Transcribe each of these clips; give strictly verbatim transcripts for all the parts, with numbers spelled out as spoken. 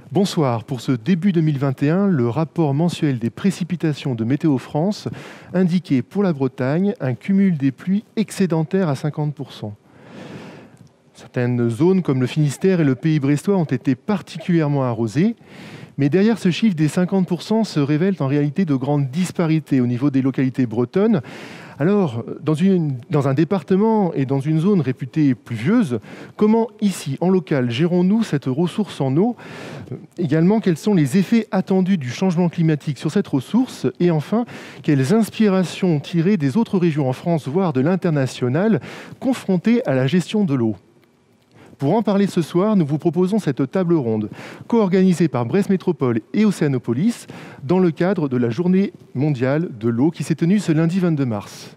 Bonsoir. Pour ce début deux mille vingt et un, le rapport mensuel des précipitations de Météo France indiquait pour la Bretagne un cumul des pluies excédentaire à cinquante pour cent. Certaines zones comme le Finistère et le Pays brestois ont été particulièrement arrosées. Mais derrière ce chiffre des cinquante pour cent se révèlent en réalité de grandes disparités au niveau des localités bretonnes. Alors, dans, une, dans un département et dans une zone réputée pluvieuse, comment ici, en local, gérons-nous cette ressource en eau ? Également, quels sont les effets attendus du changement climatique sur cette ressource ? Et enfin, quelles inspirations tirer des autres régions en France, voire de l'international, confrontées à la gestion de l'eau ? Pour en parler ce soir, nous vous proposons cette table ronde, co-organisée par Brest Métropole et Océanopolis, dans le cadre de la Journée mondiale de l'eau qui s'est tenue ce lundi vingt-deux mars.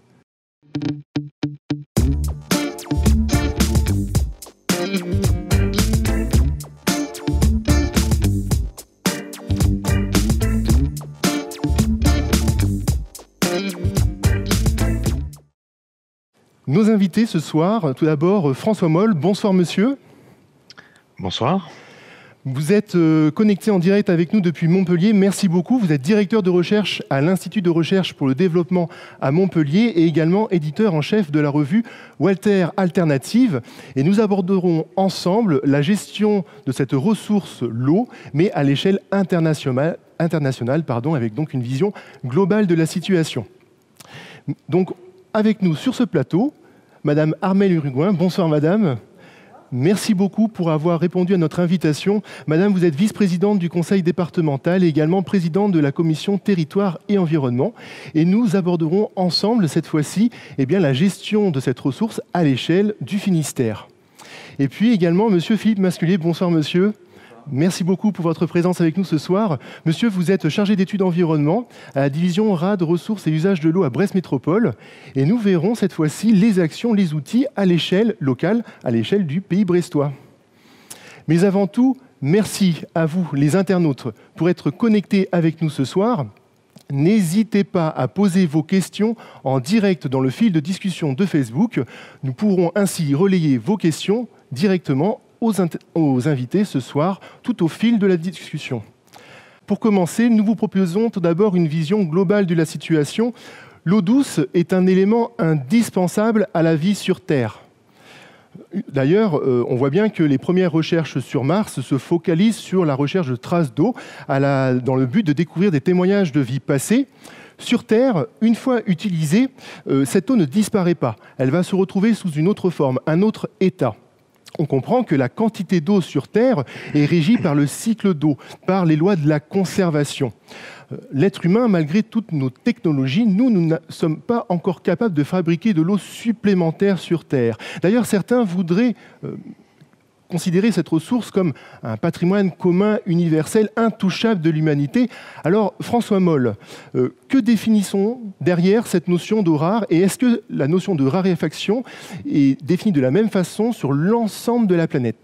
Nos invités ce soir, tout d'abord François Moll. Bonsoir monsieur. Bonsoir. Vous êtes connecté en direct avec nous depuis Montpellier. Merci beaucoup. Vous êtes directeur de recherche à l'Institut de recherche pour le développement à Montpellier et également éditeur en chef de la revue Walter Alternative. Et nous aborderons ensemble la gestion de cette ressource, l'eau, mais à l'échelle internationale, internationale pardon, avec donc une vision globale de la situation. Donc, avec nous sur ce plateau, Madame Armelle Uruguin. Bonsoir Madame. Merci beaucoup pour avoir répondu à notre invitation. Madame, vous êtes vice-présidente du conseil départemental et également présidente de la commission territoire et environnement. Et nous aborderons ensemble, cette fois-ci, eh bien, la gestion de cette ressource à l'échelle du Finistère. Et puis également, monsieur Philippe Masculier. Bonsoir monsieur. Merci beaucoup pour votre présence avec nous ce soir. Monsieur, vous êtes chargé d'études environnement à la division R A D, ressources et usages de l'eau à Brest Métropole. Et nous verrons cette fois-ci les actions, les outils à l'échelle locale, à l'échelle du pays brestois. Mais avant tout, merci à vous, les internautes, pour être connectés avec nous ce soir. N'hésitez pas à poser vos questions en direct dans le fil de discussion de Facebook. Nous pourrons ainsi relayer vos questions directement Aux, aux invités ce soir, tout au fil de la discussion. Pour commencer, nous vous proposons tout d'abord une vision globale de la situation. L'eau douce est un élément indispensable à la vie sur Terre. D'ailleurs, euh, on voit bien que les premières recherches sur Mars se focalisent sur la recherche de traces d'eau à la, dans le but de découvrir des témoignages de vie passée. Sur Terre, une fois utilisée, euh, cette eau ne disparaît pas. Elle va se retrouver sous une autre forme, un autre état. On comprend que la quantité d'eau sur Terre est régie par le cycle d'eau, par les lois de la conservation. L'être humain, malgré toutes nos technologies, nous, nous ne sommes pas encore capables de fabriquer de l'eau supplémentaire sur Terre. D'ailleurs, certains voudraient euh, considérer cette ressource comme un patrimoine commun, universel, intouchable de l'humanité. Alors, François Moll, euh, que définissons derrière cette notion d'eau rare et est-ce que la notion de raréfaction est définie de la même façon sur l'ensemble de la planète ?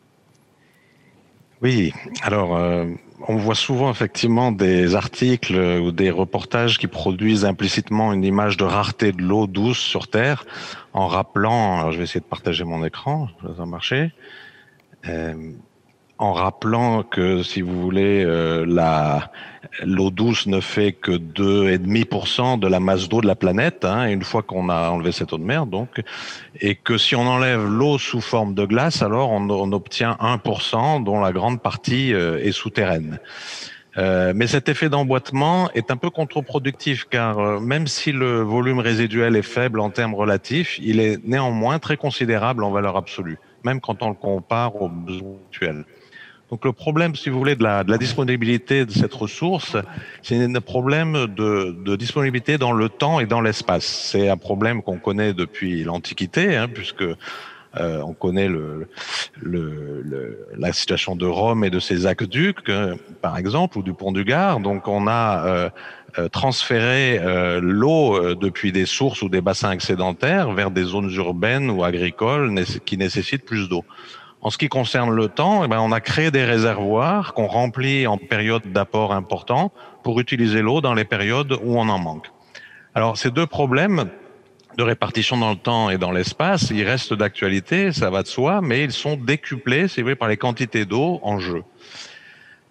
Oui, alors euh, on voit souvent effectivement des articles ou des reportages qui produisent implicitement une image de rareté de l'eau douce sur Terre en rappelant, alors je vais essayer de partager mon écran, ça va marcher, euh, en rappelant que si vous voulez, euh, la l'eau douce ne fait que deux virgule cinq pour cent de la masse d'eau de la planète, hein, une fois qu'on a enlevé cette eau de mer, donc, et que si on enlève l'eau sous forme de glace, alors on, on obtient un pour cent, dont la grande partie euh, est souterraine. Euh, mais cet effet d'emboîtement est un peu contre-productif car euh, même si le volume résiduel est faible en termes relatifs, il est néanmoins très considérable en valeur absolue, même quand on le compare aux besoins actuels. Donc le problème, si vous voulez, de la, de la disponibilité de cette ressource, c'est un problème de, de disponibilité dans le temps et dans l'espace. C'est un problème qu'on connaît depuis l'Antiquité, hein, puisque Euh, on connaît le, le, le, la situation de Rome et de ses aqueducs, euh, par exemple, ou du pont du Gard. Donc, on a euh, euh, transféré euh, l'eau euh, depuis des sources ou des bassins excédentaires vers des zones urbaines ou agricoles qui nécessitent plus d'eau. En ce qui concerne le temps, eh ben, on a créé des réservoirs qu'on remplit en période d'apport important pour utiliser l'eau dans les périodes où on en manque. Alors, ces deux problèmes de répartition dans le temps et dans l'espace, ils restent d'actualité, ça va de soi, mais ils sont décuplés, c'est vrai, par les quantités d'eau en jeu.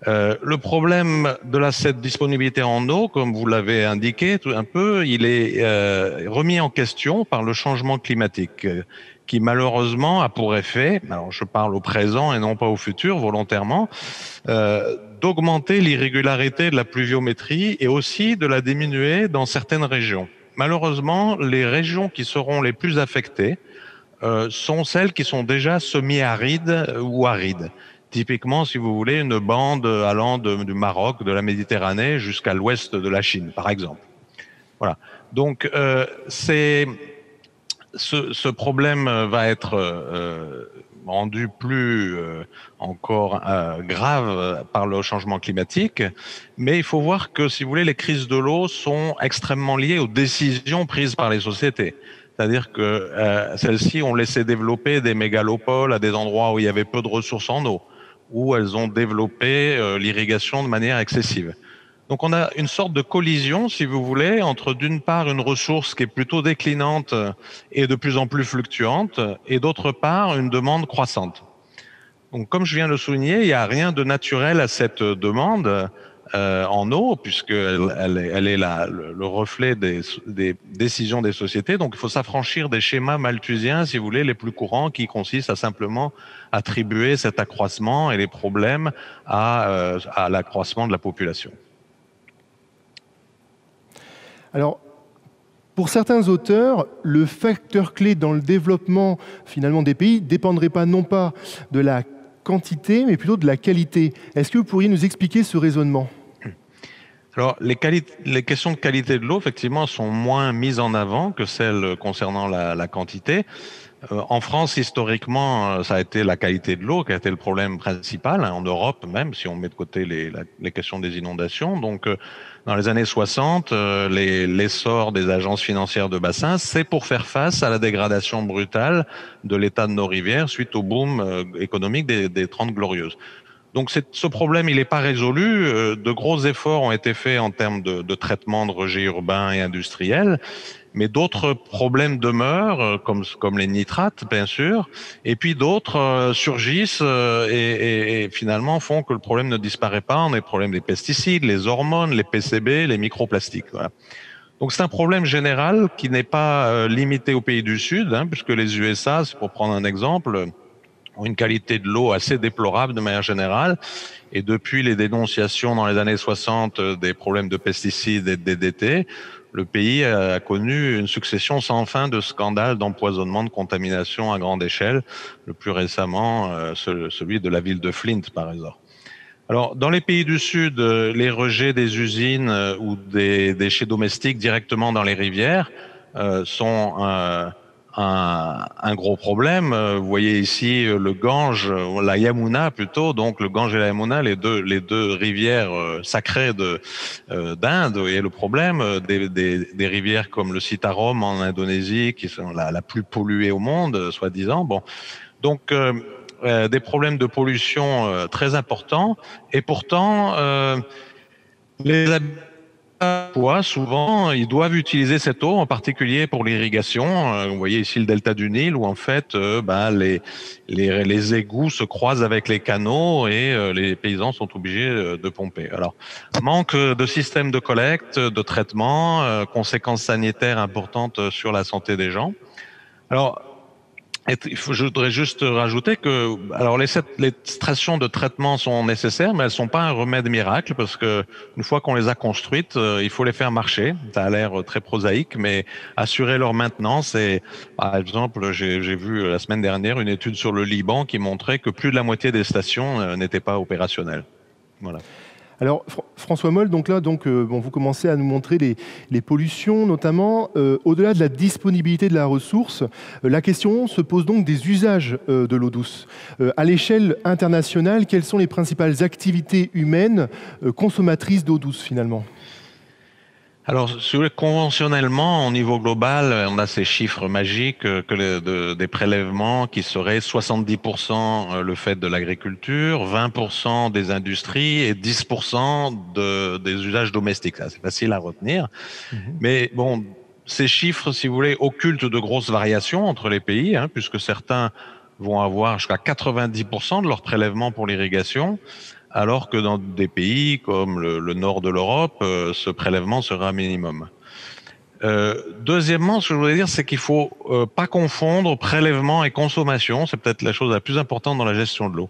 Euh, le problème de la, cette disponibilité en eau, comme vous l'avez indiqué tout un peu, il est euh, remis en question par le changement climatique, euh, qui malheureusement a pour effet, alors je parle au présent et non pas au futur volontairement, euh, d'augmenter l'irrégularité de la pluviométrie et aussi de la diminuer dans certaines régions. Malheureusement, les régions qui seront les plus affectées euh, sont celles qui sont déjà semi-arides ou arides. Typiquement, si vous voulez, une bande allant de, du Maroc, de la Méditerranée jusqu'à l'ouest de la Chine, par exemple. Voilà. Donc, euh, c'est, ce, ce problème va être euh, rendu plus euh, encore euh, grave par le changement climatique. Mais il faut voir que, si vous voulez, les crises de l'eau sont extrêmement liées aux décisions prises par les sociétés. C'est-à-dire que euh, celles-ci ont laissé développer des mégalopoles à des endroits où il y avait peu de ressources en eau, où elles ont développé euh, l'irrigation de manière excessive. Donc on a une sorte de collision, si vous voulez, entre d'une part une ressource qui est plutôt déclinante et de plus en plus fluctuante, et d'autre part une demande croissante. Donc comme je viens de le souligner, il n'y a rien de naturel à cette demande euh, en eau, puisqu'elle elle est, elle est la, le, le reflet des, des décisions des sociétés. Donc il faut s'affranchir des schémas malthusiens, si vous voulez, les plus courants, qui consistent à simplement attribuer cet accroissement et les problèmes à, euh, à l'accroissement de la population. Alors, pour certains auteurs, le facteur clé dans le développement finalement des pays ne dépendrait pas non pas de la quantité, mais plutôt de la qualité. Est-ce que vous pourriez nous expliquer ce raisonnement ? Alors, les, les questions de qualité de l'eau, effectivement, sont moins mises en avant que celles concernant la, la quantité. Euh, en France, historiquement, ça a été la qualité de l'eau qui a été le problème principal, hein, en Europe même, si on met de côté les, la, les questions des inondations. Donc, euh, dans les années soixante, euh, l'essor des agences financières de bassin, c'est pour faire face à la dégradation brutale de l'état de nos rivières suite au boom euh, économique des, des Trente Glorieuses. Donc ce problème, il n'est pas résolu. De gros efforts ont été faits en termes de, de traitement de rejets urbains et industriels, mais d'autres problèmes demeurent, comme, comme les nitrates, bien sûr, et puis d'autres surgissent et, et, et finalement font que le problème ne disparaît pas. On a les problèmes des pesticides, les hormones, les P C B, les microplastiques. Voilà. Donc c'est un problème général qui n'est pas limité aux pays du Sud, hein, puisque les U S A, c'est pour prendre un exemple, ont une qualité de l'eau assez déplorable de manière générale. Et depuis les dénonciations dans les années soixante des problèmes de pesticides et de D D T, le pays a connu une succession sans fin de scandales d'empoisonnement, de contamination à grande échelle. Le plus récemment, celui de la ville de Flint, par exemple. Alors, dans les pays du Sud, les rejets des usines ou des déchets domestiques directement dans les rivières euh, sont... Euh, Un, un gros problème. Vous voyez ici le Gange, la Yamuna plutôt, donc le Gange et la Yamuna, les deux, les deux rivières sacrées de, euh, d'Inde. Et le problème des, des, des rivières comme le Citarum en Indonésie, qui sont la, la plus polluée au monde, soi-disant. Bon, donc euh, euh, des problèmes de pollution euh, très importants. Et pourtant, euh, les souvent, ils doivent utiliser cette eau, en particulier pour l'irrigation. Vous voyez ici le delta du Nil, où en fait, euh, bah, les, les, les égouts se croisent avec les canaux et euh, les paysans sont obligés de pomper. Alors, manque de système de collecte, de traitement, euh, conséquences sanitaires importantes sur la santé des gens. Alors, et je voudrais juste rajouter que, alors les, les stations de traitement sont nécessaires, mais elles sont pas un remède miracle parce que une fois qu'on les a construites, il faut les faire marcher. Ça a l'air très prosaïque, mais assurer leur maintenance. Et par exemple, j'ai vu la semaine dernière une étude sur le Liban qui montrait que plus de la moitié des stations n'étaient pas opérationnelles. Voilà. Alors, Fr François Moll, donc là, donc, euh, bon, vous commencez à nous montrer les, les pollutions, notamment. Euh, Au-delà de la disponibilité de la ressource, euh, la question se pose donc des usages euh, de l'eau douce. Euh, à l'échelle internationale, quelles sont les principales activités humaines euh, consommatrices d'eau douce, finalement ? Alors, conventionnellement, au niveau global, on a ces chiffres magiques que les, de, des prélèvements qui seraient soixante-dix pour cent le fait de l'agriculture, vingt pour cent des industries et dix pour cent de, des usages domestiques. Ça, c'est facile à retenir. Mmh. Mais bon, ces chiffres, si vous voulez, occultent de grosses variations entre les pays, hein, puisque certains vont avoir jusqu'à quatre-vingt-dix pour cent de leurs prélèvements pour l'irrigation, alors que dans des pays comme le, le nord de l'Europe, euh, ce prélèvement sera minimum. Euh, deuxièmement, ce que je voulais dire, c'est qu'il faut euh, pas confondre prélèvement et consommation. C'est peut-être la chose la plus importante dans la gestion de l'eau.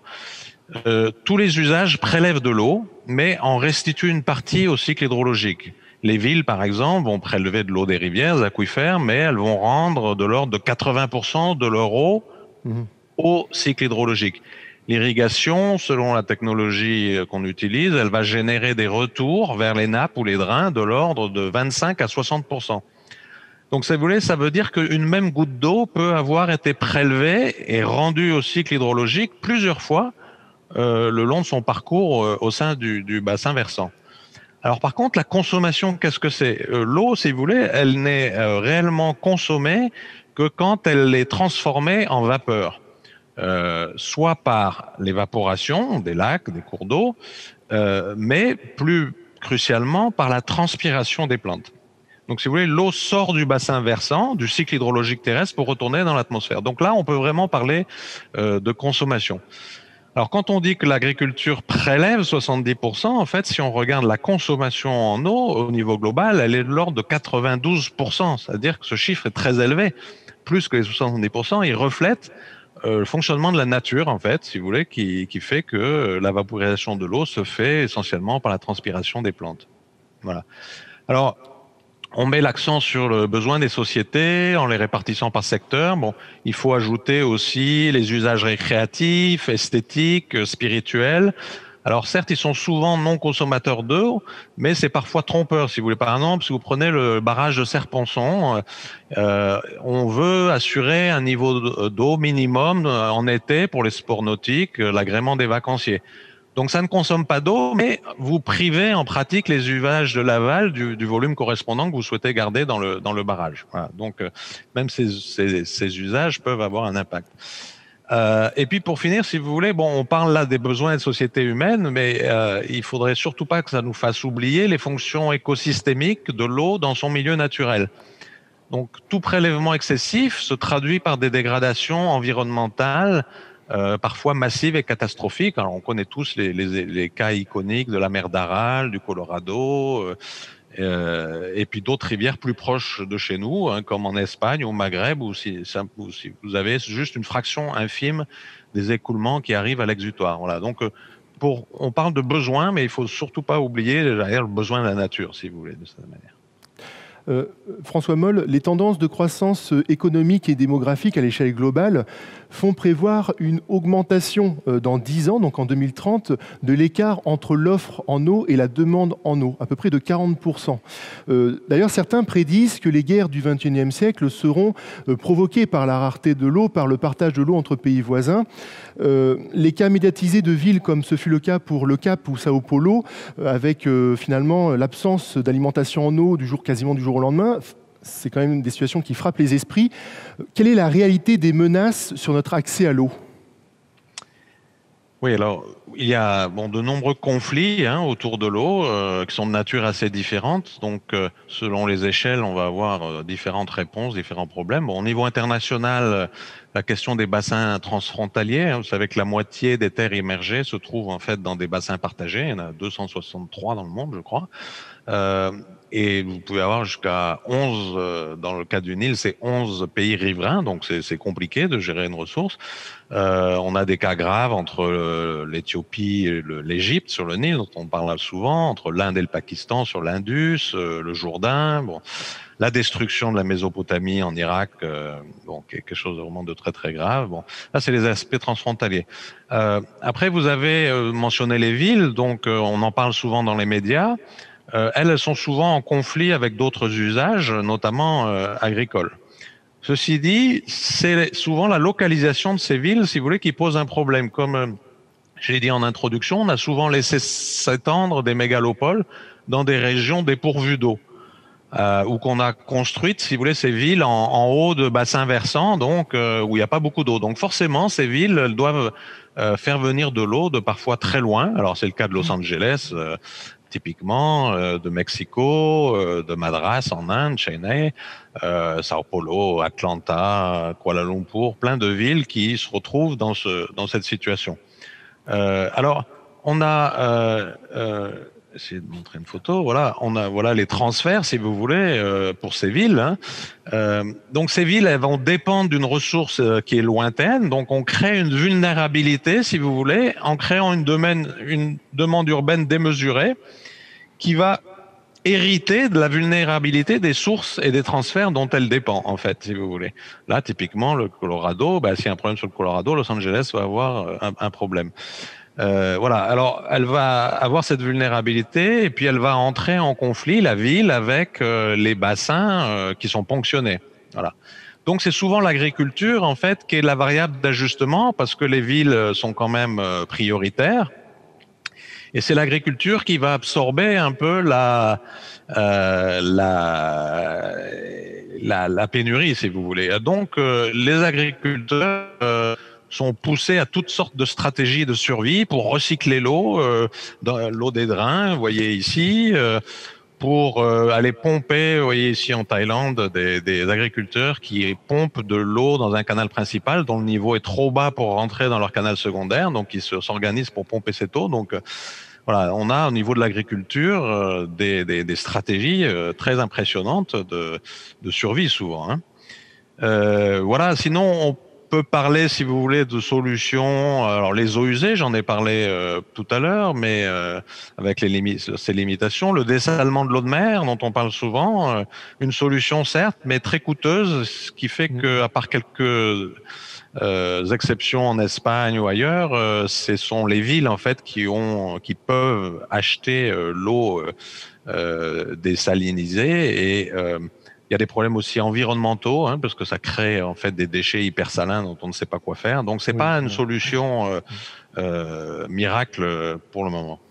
Euh, tous les usages prélèvent de l'eau, mais en restituent une partie au cycle hydrologique. Les villes, par exemple, vont prélever de l'eau des rivières, des aquifères, mais elles vont rendre de l'ordre de quatre-vingts pour cent de leur eau mmh. au cycle hydrologique. L'irrigation, selon la technologie qu'on utilise, elle va générer des retours vers les nappes ou les drains de l'ordre de vingt-cinq à soixante pour cent. Donc, si vous voulez, ça veut dire qu'une même goutte d'eau peut avoir été prélevée et rendue au cycle hydrologique plusieurs fois euh, le long de son parcours euh, au sein du, du bassin versant. Alors, par contre, la consommation, qu'est-ce que c'est? euh, L'eau, si vous voulez, elle n'est euh, réellement consommée que quand elle est transformée en vapeur. Euh, soit par l'évaporation des lacs, des cours d'eau, euh, mais plus crucialement par la transpiration des plantes. Donc, si vous voulez, l'eau sort du bassin versant, du cycle hydrologique terrestre pour retourner dans l'atmosphère. Donc là, on peut vraiment parler euh, de consommation. Alors, quand on dit que l'agriculture prélève soixante-dix pour cent, en fait, si on regarde la consommation en eau au niveau global, elle est de l'ordre de quatre-vingt-douze pour cent. C'est-à-dire que ce chiffre est très élevé. Plus que les soixante-dix pour cent, il reflète Euh, le fonctionnement de la nature, en fait, si vous voulez, qui, qui fait que euh, la vaporisation de l'eau se fait essentiellement par la transpiration des plantes. Voilà. Alors, on met l'accent sur le besoin des sociétés en les répartissant par secteur. Bon, il faut ajouter aussi les usages récréatifs, esthétiques, spirituels. Alors certes, ils sont souvent non consommateurs d'eau, mais c'est parfois trompeur. Si vous voulez, par exemple, si vous prenez le barrage de Serponçon, euh, on veut assurer un niveau d'eau minimum en été pour les sports nautiques, l'agrément des vacanciers. Donc ça ne consomme pas d'eau, mais vous privez en pratique les usages de l'aval du, du volume correspondant que vous souhaitez garder dans le, dans le barrage. Voilà. Donc euh, même ces, ces, ces usages peuvent avoir un impact. Euh, et puis pour finir, si vous voulez, bon, on parle là des besoins de société humaine, mais euh, il faudrait surtout pas que ça nous fasse oublier les fonctions écosystémiques de l'eau dans son milieu naturel. Donc tout prélèvement excessif se traduit par des dégradations environnementales, euh, parfois massives et catastrophiques. Alors on connaît tous les, les, les cas iconiques de la mer d'Aral, du Colorado. Euh, Euh, et puis d'autres rivières plus proches de chez nous, hein, comme en Espagne ou au Maghreb, où si, où si vous avez juste une fraction infime des écoulements qui arrivent à l'exutoire. Voilà. Donc, pour, on parle de besoin, mais il faut surtout pas oublier le besoin de la nature, si vous voulez, de cette manière. Euh, François Moll, les tendances de croissance économique et démographique à l'échelle globale font prévoir une augmentation euh, dans dix ans, donc en deux mille trente, de l'écart entre l'offre en eau et la demande en eau, à peu près de quarante pour cent. Euh, D'ailleurs, certains prédisent que les guerres du vingt et unième siècle seront euh, provoquées par la rareté de l'eau, par le partage de l'eau entre pays voisins. Euh, les cas médiatisés de villes comme ce fut le cas pour Le Cap ou Sao Paulo, euh, avec euh, finalement l'absence d'alimentation en eau du jour, quasiment du jour au lendemain, c'est quand même des situations qui frappent les esprits. Quelle est la réalité des menaces sur notre accès à l'eau ? Oui, alors il y a bon, de nombreux conflits hein, autour de l'eau euh, qui sont de nature assez différente. Donc, euh, selon les échelles, on va avoir euh, différentes réponses, différents problèmes. Bon, au niveau international, euh, la question des bassins transfrontaliers, hein, vous savez que la moitié des terres immergées se trouvent en fait dans des bassins partagés. Il y en a deux cent soixante-trois dans le monde, je crois. Euh, et vous pouvez avoir jusqu'à onze, euh, dans le cas du Nil, c'est onze pays riverains, donc c'est compliqué de gérer une ressource. Euh, on a des cas graves entre l'Éthiopie et l'Égypte sur le Nil, dont on parle souvent, entre l'Inde et le Pakistan sur l'Indus, euh, le Jourdain, bon, la destruction de la Mésopotamie en Irak, euh, bon, quelque chose de vraiment de très très grave. Bon, là c'est les aspects transfrontaliers. Euh, après, vous avez euh, mentionné les villes, donc euh, on en parle souvent dans les médias. Euh, elles, elles sont souvent en conflit avec d'autres usages, notamment euh, agricoles. Ceci dit, c'est souvent la localisation de ces villes, si vous voulez, qui pose un problème. Comme euh, j'ai dit en introduction, on a souvent laissé s'étendre des mégalopoles dans des régions dépourvues d'eau, euh, ou qu'on a construites, si vous voulez, ces villes en, en haut de bassins versants, donc euh, où il n'y a pas beaucoup d'eau. Donc forcément, ces villes elles doivent euh, faire venir de l'eau de parfois très loin. Alors c'est le cas de Los Angeles. Euh, typiquement euh, de Mexico, euh, de Madras en Inde, Chennai, euh, Sao Paulo, Atlanta, Kuala Lumpur, plein de villes qui se retrouvent dans, ce, dans cette situation. Euh, alors, on a, euh, euh, essayer de montrer une photo. Voilà, on a voilà les transferts, si vous voulez, euh, pour ces villes. Hein. Euh, donc ces villes, elles vont dépendre d'une ressource euh, qui est lointaine. Donc on crée une vulnérabilité, si vous voulez, en créant une, domaine, une demande urbaine démesurée qui va hériter de la vulnérabilité des sources et des transferts dont elle dépend, en fait, si vous voulez. Là, typiquement, le Colorado, bah, s'il y a un problème sur le Colorado, Los Angeles va avoir un, un problème. Euh, voilà. Alors, elle va avoir cette vulnérabilité et puis elle va entrer en conflit, la ville, avec euh, les bassins euh, qui sont ponctionnés. Voilà. Donc, c'est souvent l'agriculture, en fait, qui est la variable d'ajustement parce que les villes sont quand même euh, prioritaires. Et c'est l'agriculture qui va absorber un peu la, euh, la, la, la pénurie, si vous voulez. Donc, euh, les agriculteurs euh, sont poussés à toutes sortes de stratégies de survie pour recycler l'eau, euh, dans l'eau des drains, vous voyez ici, euh, pour euh, aller pomper, vous voyez ici en Thaïlande, des, des agriculteurs qui pompent de l'eau dans un canal principal dont le niveau est trop bas pour rentrer dans leur canal secondaire, donc ils s'organisent pour pomper cette eau. Donc voilà, on a au niveau de l'agriculture euh, des, des, des stratégies euh, très impressionnantes de, de survie souvent. Hein. Euh, voilà, sinon on peut parler, si vous voulez, de solutions. Alors les eaux usées, j'en ai parlé euh, tout à l'heure, mais euh, avec les limites, ces limitations, le dessalement de l'eau de mer, dont on parle souvent, euh, une solution certes, mais très coûteuse, ce qui fait que, à part quelques Euh, exceptions en Espagne ou ailleurs, euh, ce sont les villes en fait qui ont, qui peuvent acheter euh, l'eau euh, désalinisée et euh, il y a des problèmes aussi environnementaux hein, parce que ça crée en fait des déchets hyper salins dont on ne sait pas quoi faire. Donc c'est oui, pas une solution euh, euh, miracle pour le moment.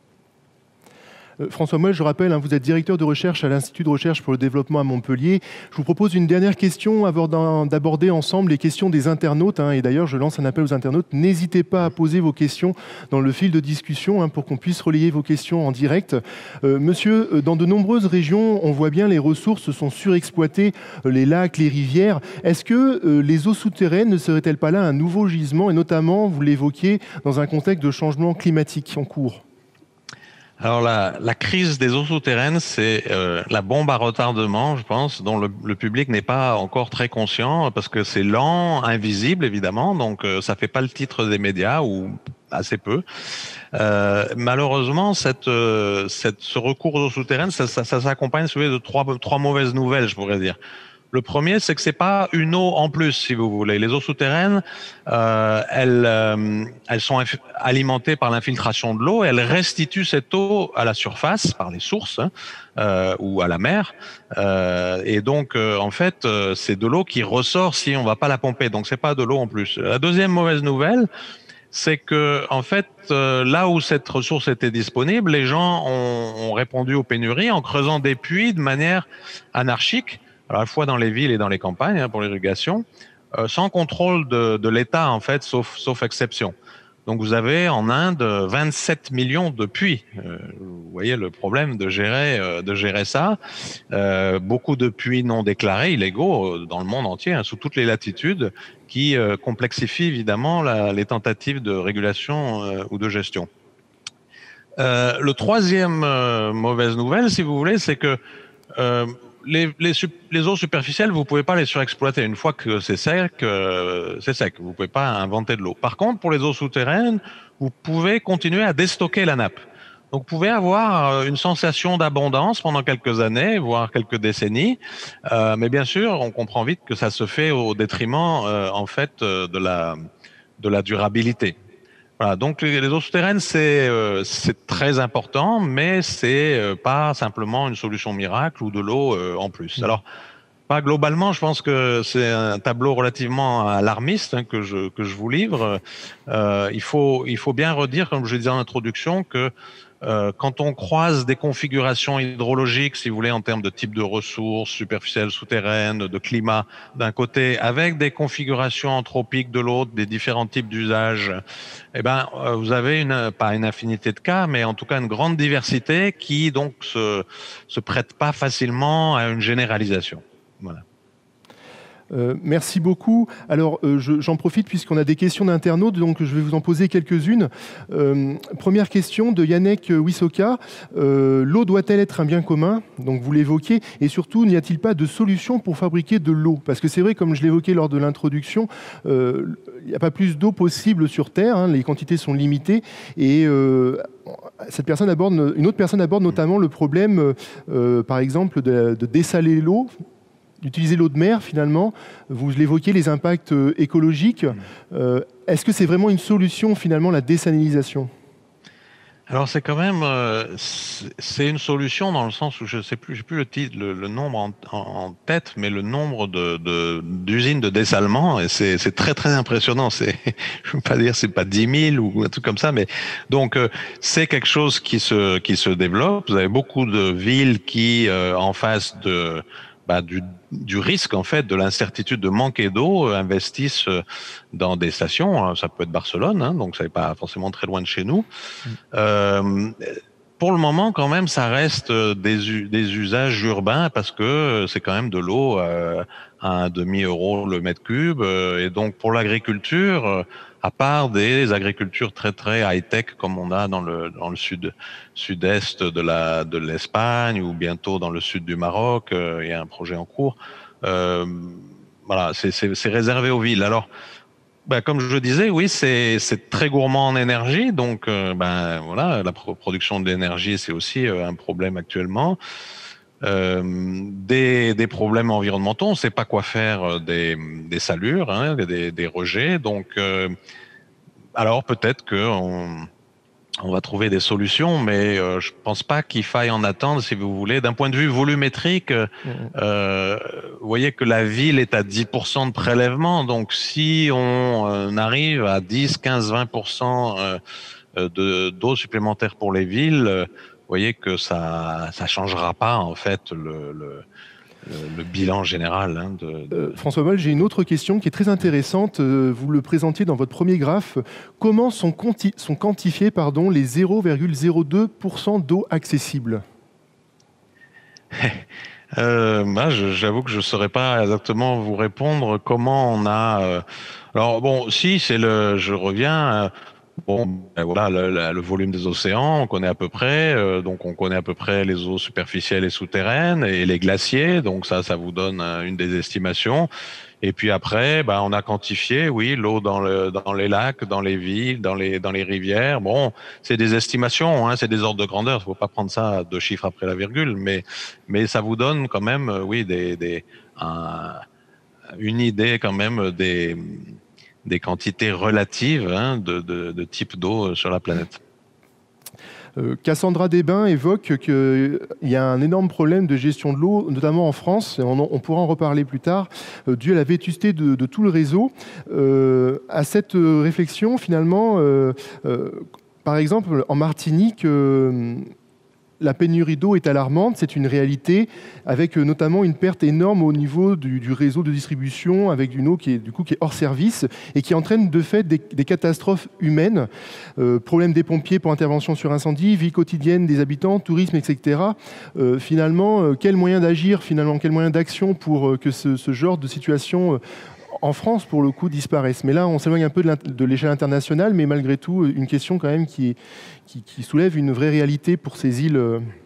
François Moël, je rappelle, hein, vous êtes directeur de recherche à l'Institut de recherche pour le développement à Montpellier. Je vous propose une dernière question avant d'aborder ensemble les questions des internautes. Hein, et d'ailleurs, je lance un appel aux internautes. N'hésitez pas à poser vos questions dans le fil de discussion hein, pour qu'on puisse relayer vos questions en direct. Euh, monsieur, dans de nombreuses régions, on voit bien les ressources sont surexploitées, les lacs, les rivières. Est-ce que euh, les eaux souterraines ne seraient-elles pas là un nouveau gisement, et notamment, vous l'évoquiez, dans un contexte de changement climatique en cours ? Alors la, la crise des eaux souterraines, c'est euh, la bombe à retardement, je pense, dont le, le public n'est pas encore très conscient parce que c'est lent, invisible évidemment, donc euh, ça fait pas le titre des médias ou assez peu. Euh, malheureusement, cette, euh, cette, ce recours aux eaux souterraines, ça, ça, ça s'accompagne de trois, trois mauvaises nouvelles, je pourrais dire. Le premier, c'est que c'est pas une eau en plus, si vous voulez. Les eaux souterraines, euh, elles, euh, elles sont alimentées par l'infiltration de l'eau et elles restituent cette eau à la surface par les sources hein, euh, ou à la mer. Euh, et donc, euh, en fait, euh, c'est de l'eau qui ressort si on va pas la pomper. Donc, c'est pas de l'eau en plus. La deuxième mauvaise nouvelle, c'est que, en fait, euh, là où cette ressource était disponible, les gens ont, ont répondu aux pénuries en creusant des puits de manière anarchique. Alors, à la fois dans les villes et dans les campagnes hein, pour l'irrigation, euh, sans contrôle de, de l'État en fait, sauf, sauf exception. Donc vous avez en Inde vingt-sept millions de puits. Euh, vous voyez le problème de gérer, euh, de gérer ça. Euh, beaucoup de puits non déclarés, illégaux dans le monde entier, hein, sous toutes les latitudes, qui euh, complexifient évidemment la, les tentatives de régulation euh, ou de gestion. Euh, le troisième euh, mauvaise nouvelle, si vous voulez, c'est que euh, Les, les, les eaux superficielles, vous pouvez pas les surexploiter. Une fois que c'est sec, euh, c'est sec. Vous pouvez pas inventer de l'eau. Par contre, pour les eaux souterraines, vous pouvez continuer à déstocker la nappe. Donc, vous pouvez avoir une sensation d'abondance pendant quelques années, voire quelques décennies. Euh, mais bien sûr, on comprend vite que ça se fait au détriment, euh, en fait, de la, de la durabilité. Voilà, donc les, les eaux souterraines, c'est euh, c'est très important, mais c'est euh, pas simplement une solution miracle ou de l'eau euh, en plus. Alors, pas globalement, je pense que c'est un tableau relativement alarmiste hein, que je que je vous livre. Euh, il faut il faut bien redire, comme je disais en introduction, que euh, quand on croise des configurations hydrologiques, si vous voulez, en termes de type de ressources superficielles, souterraines, de climat, d'un côté, avec des configurations anthropiques de l'autre, des différents types d'usages, eh ben, vous avez une, pas une infinité de cas, mais en tout cas une grande diversité qui donc se, se prête pas facilement à une généralisation. Voilà. Euh, merci beaucoup. Alors, euh, je, j'en profite puisqu'on a des questions d'internautes, donc je vais vous en poser quelques-unes. Euh, première question de Yannick Wissoka. Euh, l'eau doit-elle être un bien commun? Donc, vous l'évoquez. Et surtout, n'y a-t-il pas de solution pour fabriquer de l'eau? Parce que c'est vrai, comme je l'évoquais lors de l'introduction, euh, il n'y a pas plus d'eau possible sur Terre. Hein, les quantités sont limitées. Et euh, cette personne aborde, une autre personne aborde notamment le problème, euh, par exemple, de, de dessaler l'eau, d'utiliser l'eau de mer, finalement. Vous l'évoquiez, les impacts euh, écologiques. Euh, est-ce que c'est vraiment une solution, finalement, la désalinisation? Alors c'est quand même, euh, c'est une solution dans le sens où je sais plus, j'ai plus le titre, le, le nombre en, en, en tête, mais le nombre de, de d'usines de dessalement, et c'est c'est très très impressionnant. C'est, je veux pas dire c'est pas dix mille ou un truc comme ça, mais donc euh, c'est quelque chose qui se qui se développe. Vous avez beaucoup de villes qui, euh, en face de bah, du, du risque en fait de l'incertitude de manquer d'eau, euh, investissent dans des stations. Ça peut être Barcelone, hein, donc ça n'est pas forcément très loin de chez nous. Mmh. Euh, pour le moment, quand même, ça reste des, des usages urbains parce que c'est quand même de l'eau euh, à un demi-euro le mètre cube. Et donc, pour l'agriculture, à part des agricultures très très high-tech comme on a dans le dans le sud sud-est de la de l'Espagne ou bientôt dans le sud du Maroc, euh, il y a un projet en cours. Euh, voilà, c'est c'est c'est réservé aux villes. Alors, ben, comme je disais, oui, c'est c'est très gourmand en énergie, donc euh, ben voilà, la pro production d'énergie c'est aussi euh, un problème actuellement. Euh, des, des problèmes environnementaux, on ne sait pas quoi faire des, des salures, hein, des, des rejets. Donc, euh, alors peut-être qu'on on va trouver des solutions, mais euh, je pense pas qu'il faille en attendre, si vous voulez. D'un point de vue volumétrique, euh, vous voyez que la ville est à dix pour cent de prélèvement. Donc, si on euh, arrive à dix, quinze, vingt pour cent euh, de d'eau supplémentaire pour les villes, euh, vous voyez que ça ça changera pas en fait le, le le bilan général. Hein, de, de... Euh, François Moll, j'ai une autre question qui est très intéressante. Euh, vous le présentiez dans votre premier graphe. Comment sont, quanti sont quantifiés pardon, les zéro virgule zéro deux pour cent d'eau accessible? euh, bah, J'avoue que je ne saurais pas exactement vous répondre comment on a... Euh... Alors bon, si, c'est le... Je reviens... Euh... Bon, ben voilà, le, le volume des océans, on connaît à peu près, euh, donc on connaît à peu près les eaux superficielles et souterraines et les glaciers, donc ça, ça vous donne euh, une des estimations. Et puis après, ben on a quantifié, oui, l'eau dans le dans les lacs, dans les villes, dans les dans les rivières. Bon, c'est des estimations, hein, c'est des ordres de grandeur. Il faut pas prendre ça à deux chiffres après la virgule, mais mais ça vous donne quand même, oui, des des un, une idée quand même des des quantités relatives hein, de, de, de type d'eau sur la planète. Euh, Cassandra Desbains évoque qu'il y a un énorme problème de gestion de l'eau, notamment en France, et on, on pourra en reparler plus tard, euh, dû à la vétusté de, de tout le réseau. Euh, à cette réflexion, finalement, euh, euh, par exemple, en Martinique, euh, la pénurie d'eau est alarmante, c'est une réalité, avec notamment une perte énorme au niveau du, du réseau de distribution, avec une eau qui est, du coup, qui est hors service et qui entraîne de fait des, des catastrophes humaines, euh, problème des pompiers pour intervention sur incendie, vie quotidienne des habitants, tourisme, et cetera. Euh, finalement, euh, quel moyen d'agir, finalement, quel moyen d'action pour euh, que ce, ce genre de situation euh, en France, pour le coup, disparaissent. Mais là, on s'éloigne un peu de l'échelle internationale, mais malgré tout, une question quand même qui, qui, qui soulève une vraie réalité pour ces îles.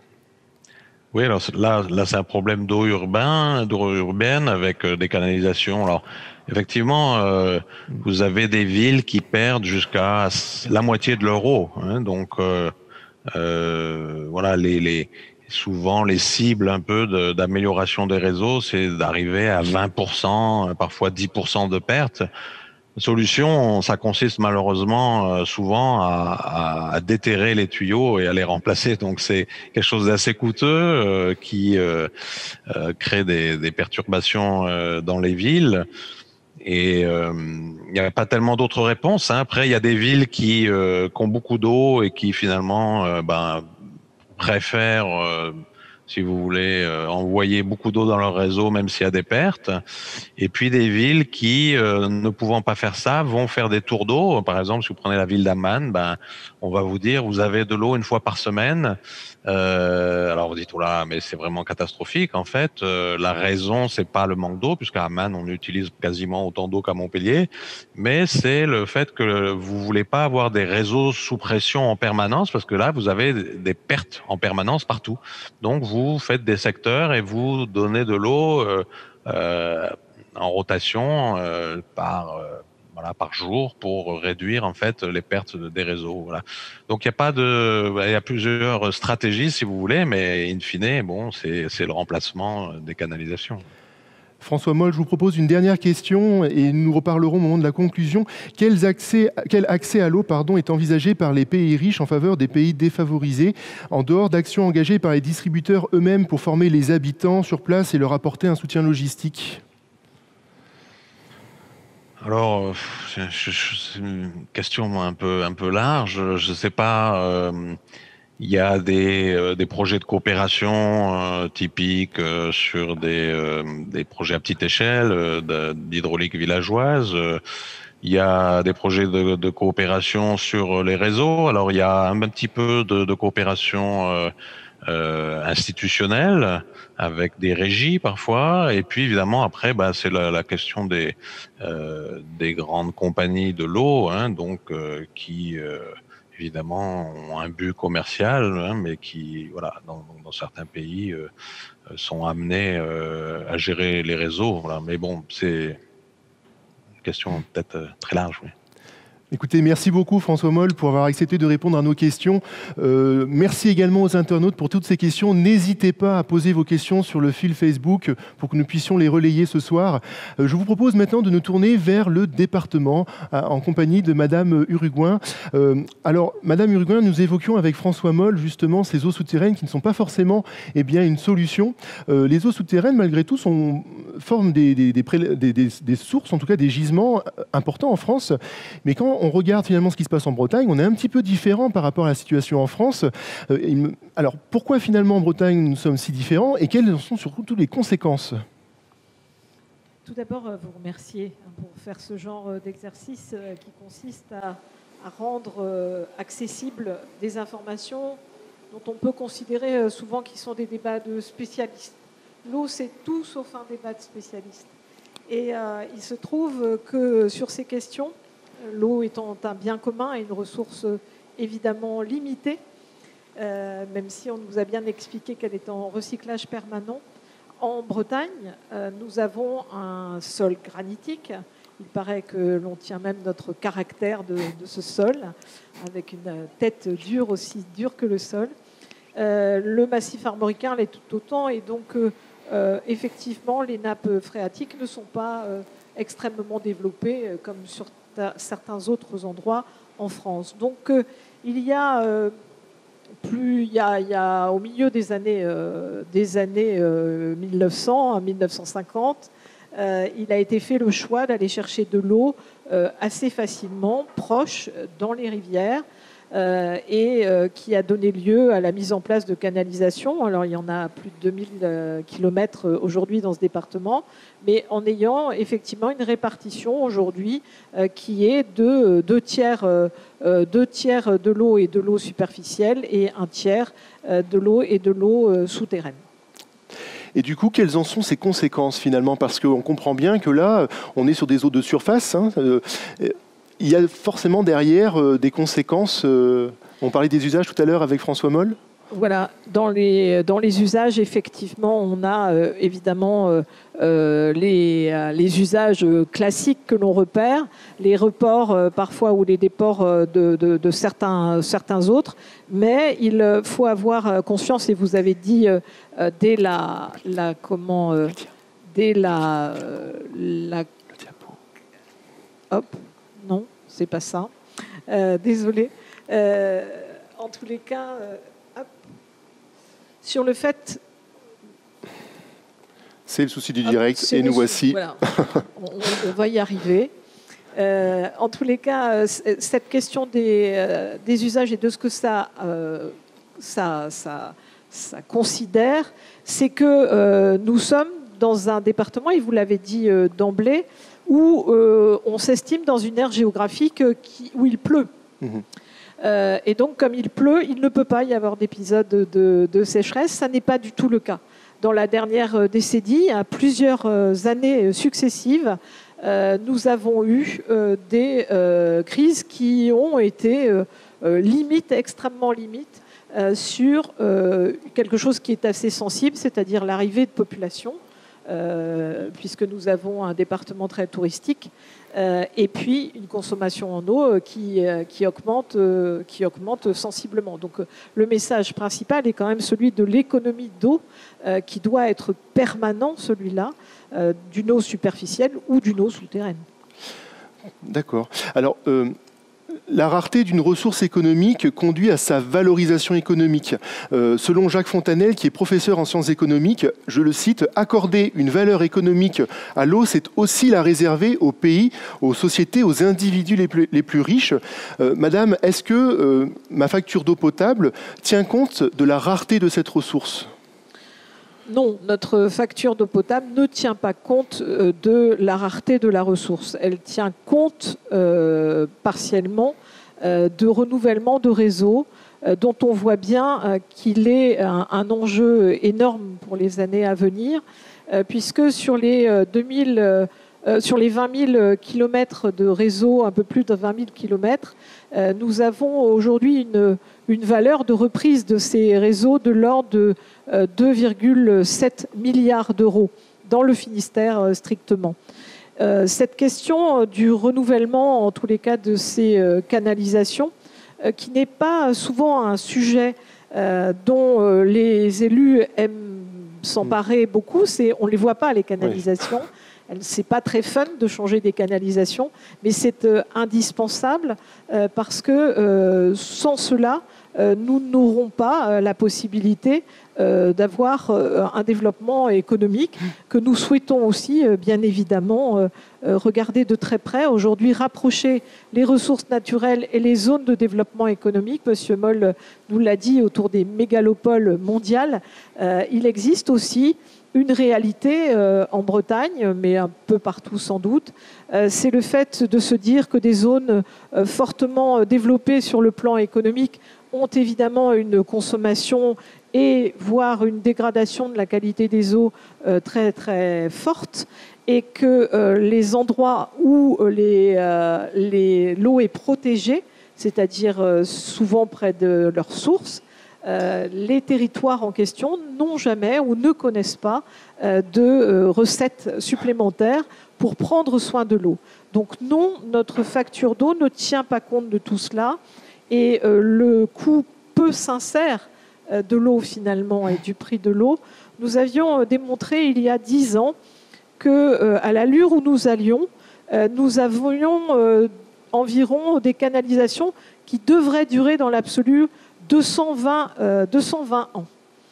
Oui, alors là, là c'est un problème d'eau urbain, d'eau urbaine avec euh, des canalisations. Alors, effectivement, euh, vous avez des villes qui perdent jusqu'à la moitié de leur eau. Hein, donc, euh, euh, voilà, les, les souvent les cibles un peu d'amélioration de, des réseaux, c'est d'arriver à vingt pour cent, parfois dix pour cent de pertes. La solution, ça consiste malheureusement euh, souvent à, à, à déterrer les tuyaux et à les remplacer. Donc c'est quelque chose d'assez coûteux euh, qui euh, euh, crée des, des perturbations euh, dans les villes. Et il euh, n'y a pas tellement d'autres réponses. Hein. Après, il y a des villes qui, euh, qui ont beaucoup d'eau et qui finalement euh, ben, préfèrent euh, si vous voulez, euh, envoyer beaucoup d'eau dans leur réseau, même s'il y a des pertes. Et puis des villes qui, euh, ne pouvant pas faire ça, vont faire des tours d'eau. Par exemple, si vous prenez la ville d'Amman, ben, on va vous dire, vous avez de l'eau une fois par semaine. Euh, alors vous dites, oh là, mais c'est vraiment catastrophique. En fait, euh, la raison, c'est pas le manque d'eau, puisqu'à Amman, on utilise quasiment autant d'eau qu'à Montpellier, mais c'est le fait que vous voulez pas avoir des réseaux sous pression en permanence, parce que là, vous avez des pertes en permanence partout. Donc, vous faites des secteurs et vous donnez de l'eau euh, euh, en rotation euh, par euh, voilà par jour pour réduire en fait les pertes des réseaux. Voilà. Donc, il y a pas de, il y a plusieurs stratégies si vous voulez, mais in fine, bon, c'est c'est le remplacement des canalisations. François Moll, je vous propose une dernière question et nous reparlerons au moment de la conclusion. Quel accès, quel accès à l'eau pardon, est envisagé par les pays riches en faveur des pays défavorisés, en dehors d'actions engagées par les distributeurs eux-mêmes pour former les habitants sur place et leur apporter un soutien logistique? Alors, c'est une question un peu, un peu large. Je ne sais pas. Euh, Il y a des, euh, des projets de coopération euh, typiques euh, sur des, euh, des projets à petite échelle, euh, d'hydraulique villageoise. Euh, il y a des projets de, de coopération sur les réseaux. Alors, il y a un petit peu de, de coopération euh, euh, institutionnelle avec des régies parfois. Et puis, évidemment, après, bah, c'est la, la question des, euh, des grandes compagnies de l'eau, hein, donc euh, qui... Euh, évidemment, ont un but commercial, hein, mais qui, voilà, dans, dans certains pays, euh, sont amenés euh, à gérer les réseaux. Voilà. Mais bon, c'est une question peut-être euh, très large. Oui. Écoutez, merci beaucoup François Moll pour avoir accepté de répondre à nos questions. Euh, merci également aux internautes pour toutes ces questions. N'hésitez pas à poser vos questions sur le fil Facebook pour que nous puissions les relayer ce soir. Euh, je vous propose maintenant de nous tourner vers le département à, en compagnie de Madame Uruguin. Euh, alors, Madame Uruguin, nous évoquions avec François Moll justement ces eaux souterraines qui ne sont pas forcément eh bien, une solution. Euh, les eaux souterraines, malgré tout, sont, forment des, des, des, des, des, des sources, en tout cas des gisements importants en France. Mais quand on regarde finalement ce qui se passe en Bretagne, on est un petit peu différent par rapport à la situation en France. Euh, alors pourquoi finalement en Bretagne nous sommes si différents et quelles sont surtout les conséquences? Tout d'abord, vous remercier pour faire ce genre d'exercice qui consiste à, à rendre accessibles des informations dont on peut considérer souvent qu'ils sont des débats de spécialistes. L'eau, c'est tout sauf un débat de spécialistes. Et euh, il se trouve que sur ces questions, l'eau étant un bien commun et une ressource évidemment limitée, euh, même si on nous a bien expliqué qu'elle est en recyclage permanent, en Bretagne, euh, nous avons un sol granitique. Il paraît que l'on tient même notre caractère de, de ce sol, avec une tête dure, aussi dure que le sol. Euh, le massif armoricain l'est tout autant, et donc euh, effectivement, les nappes phréatiques ne sont pas euh, extrêmement développées, euh, comme sur certains autres endroits en France. Donc, euh, il y a, euh, plus, il y a, il y a au milieu des années, euh, des années euh, mille neuf cents à mille neuf cent cinquante, euh, il a été fait le choix d'aller chercher de l'eau euh, assez facilement, proche, dans les rivières, euh, et euh, qui a donné lieu à la mise en place de canalisations. Alors, il y en a plus de deux mille euh, kilomètres aujourd'hui dans ce département, mais en ayant effectivement une répartition aujourd'hui euh, qui est de deux tiers, euh, deux tiers de l'eau et de l'eau superficielle et un tiers euh, de l'eau et de l'eau euh, souterraine. Et du coup, quelles en sont ces conséquences finalement? Parce qu'on comprend bien que là, on est sur des eaux de surface. Hein, euh, il y a forcément derrière euh, des conséquences. Euh, on parlait des usages tout à l'heure avec François Moll. Voilà, dans les, dans les usages, effectivement, on a euh, évidemment euh, euh, les, euh, les usages classiques que l'on repère, les reports euh, parfois ou les déports euh, de, de, de certains, certains autres, mais il faut avoir conscience, et vous avez dit euh, dès la, la comment euh, dès la, euh, la hop, non, c'est pas ça, euh, désolé. Euh, en tous les cas. Euh, Sur le fait... C'est le souci du direct, ah, et nous voici. Voilà. on, on va y arriver. Euh, en tous les cas, cette question des, euh, des usages et de ce que ça, euh, ça, ça, ça considère, c'est que euh, nous sommes dans un département, et vous l'avez dit euh, d'emblée, où euh, on s'estime dans une aire géographique qui, où il pleut. Mmh. Euh, et donc, comme il pleut, il ne peut pas y avoir d'épisode de, de sécheresse. Ça n'est pas du tout le cas. Dans la dernière décennie, à plusieurs années successives, euh, nous avons eu euh, des euh, crises qui ont été euh, limites, extrêmement limites, euh, sur euh, quelque chose qui est assez sensible, c'est-à-dire l'arrivée de population, euh, puisque nous avons un département très touristique, euh, et puis une consommation en eau qui, euh, qui, augmente, euh, qui augmente sensiblement. Donc euh, le message principal est quand même celui de l'économie d'eau, euh, qui doit être permanent, celui-là, euh, d'une eau superficielle ou d'une eau souterraine. D'accord. Alors, euh, la rareté d'une ressource économique conduit à sa valorisation économique. Euh, selon Jacques Fontanelle, qui est professeur en sciences économiques, je le cite, « Accorder une valeur économique à l'eau, c'est aussi la réserver aux pays, aux sociétés, aux individus les plus, les plus riches. Euh, » Madame, est-ce que euh, ma facture d'eau potable tient compte de la rareté de cette ressource ? Non, notre facture d'eau potable ne tient pas compte de la rareté de la ressource. Elle tient compte euh, partiellement euh, de renouvellement de réseaux euh, dont on voit bien euh, qu'il est un, un enjeu énorme pour les années à venir, euh, puisque sur les, euh, deux mille, euh, sur les vingt mille kilomètres de réseau, un peu plus de vingt mille kilomètres, euh, nous avons aujourd'hui une, une valeur de reprise de ces réseaux de l'ordre de deux virgule sept milliards d'euros dans le Finistère euh, strictement. Euh, cette question du renouvellement, en tous les cas, de ces euh, canalisations, euh, qui n'est pas souvent un sujet euh, dont euh, les élus aiment s'emparer beaucoup, c'est, on ne les voit pas, les canalisations. Oui. C'est pas très fun de changer des canalisations, mais c'est euh, indispensable euh, parce que euh, sans cela, euh, nous n'aurons pas euh, la possibilité euh, d'avoir euh, un développement économique que nous souhaitons aussi, euh, bien évidemment, euh, euh, regarder de très près. Aujourd'hui, rapprocher les ressources naturelles et les zones de développement économique. Monsieur Moll nous l'a dit autour des mégalopoles mondiales. Euh, il existe aussi une réalité euh, en Bretagne, mais un peu partout sans doute, euh, c'est le fait de se dire que des zones euh, fortement développées sur le plan économique ont évidemment une consommation et voire une dégradation de la qualité des eaux euh, très très forte, et que euh, les endroits où les, euh, les, l'eau est protégée, c'est-à-dire euh, souvent près de leurs sources, Euh, les territoires en question n'ont jamais ou ne connaissent pas euh, de euh, recettes supplémentaires pour prendre soin de l'eau. Donc non, notre facture d'eau ne tient pas compte de tout cela, et euh, le coût peu sincère euh, de l'eau finalement et du prix de l'eau, nous avions démontré il y a dix ans que euh, à l'allure où nous allions, euh, nous avions euh, environ des canalisations qui devraient durer dans l'absolu deux cent vingt, euh, deux cent vingt ans.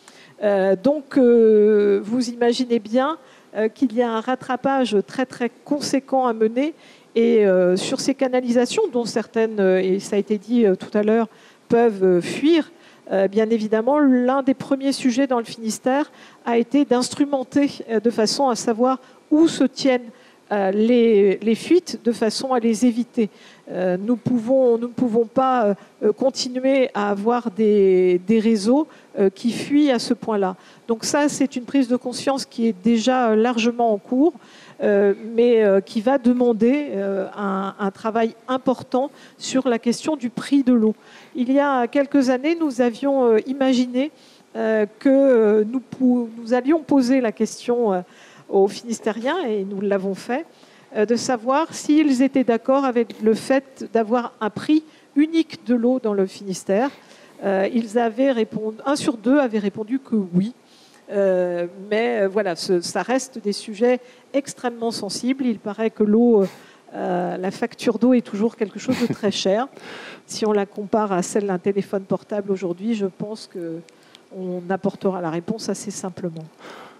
Euh, donc, euh, vous imaginez bien euh, qu'il y a un rattrapage très très conséquent à mener, et euh, sur ces canalisations, dont certaines, euh, et ça a été dit euh, tout à l'heure, peuvent euh, fuir, euh, bien évidemment, l'un des premiers sujets dans le Finistère a été d'instrumenter euh, de façon à savoir où se tiennent euh, les, les fuites, de façon à les éviter. Euh, nous, pouvons, nous ne pouvons pas euh, continuer à avoir des, des réseaux euh, qui fuient à ce point-là. Donc ça, c'est une prise de conscience qui est déjà largement en cours, euh, mais euh, qui va demander euh, un, un travail important sur la question du prix de l'eau. Il y a quelques années, nous avions euh, imaginé euh, que euh, nous, pou- nous allions poser la question euh, aux Finistériens, et nous l'avons fait, de savoir s'ils étaient d'accord avec le fait d'avoir un prix unique de l'eau dans le Finistère. Euh, ils avaient répondu, un sur deux avait répondu que oui. Euh, mais voilà, ce, ça reste des sujets extrêmement sensibles. Il paraît que l'eau, euh, la facture d'eau est toujours quelque chose de très cher. Si on la compare à celle d'un téléphone portable aujourd'hui, je pense qu'on apportera la réponse assez simplement.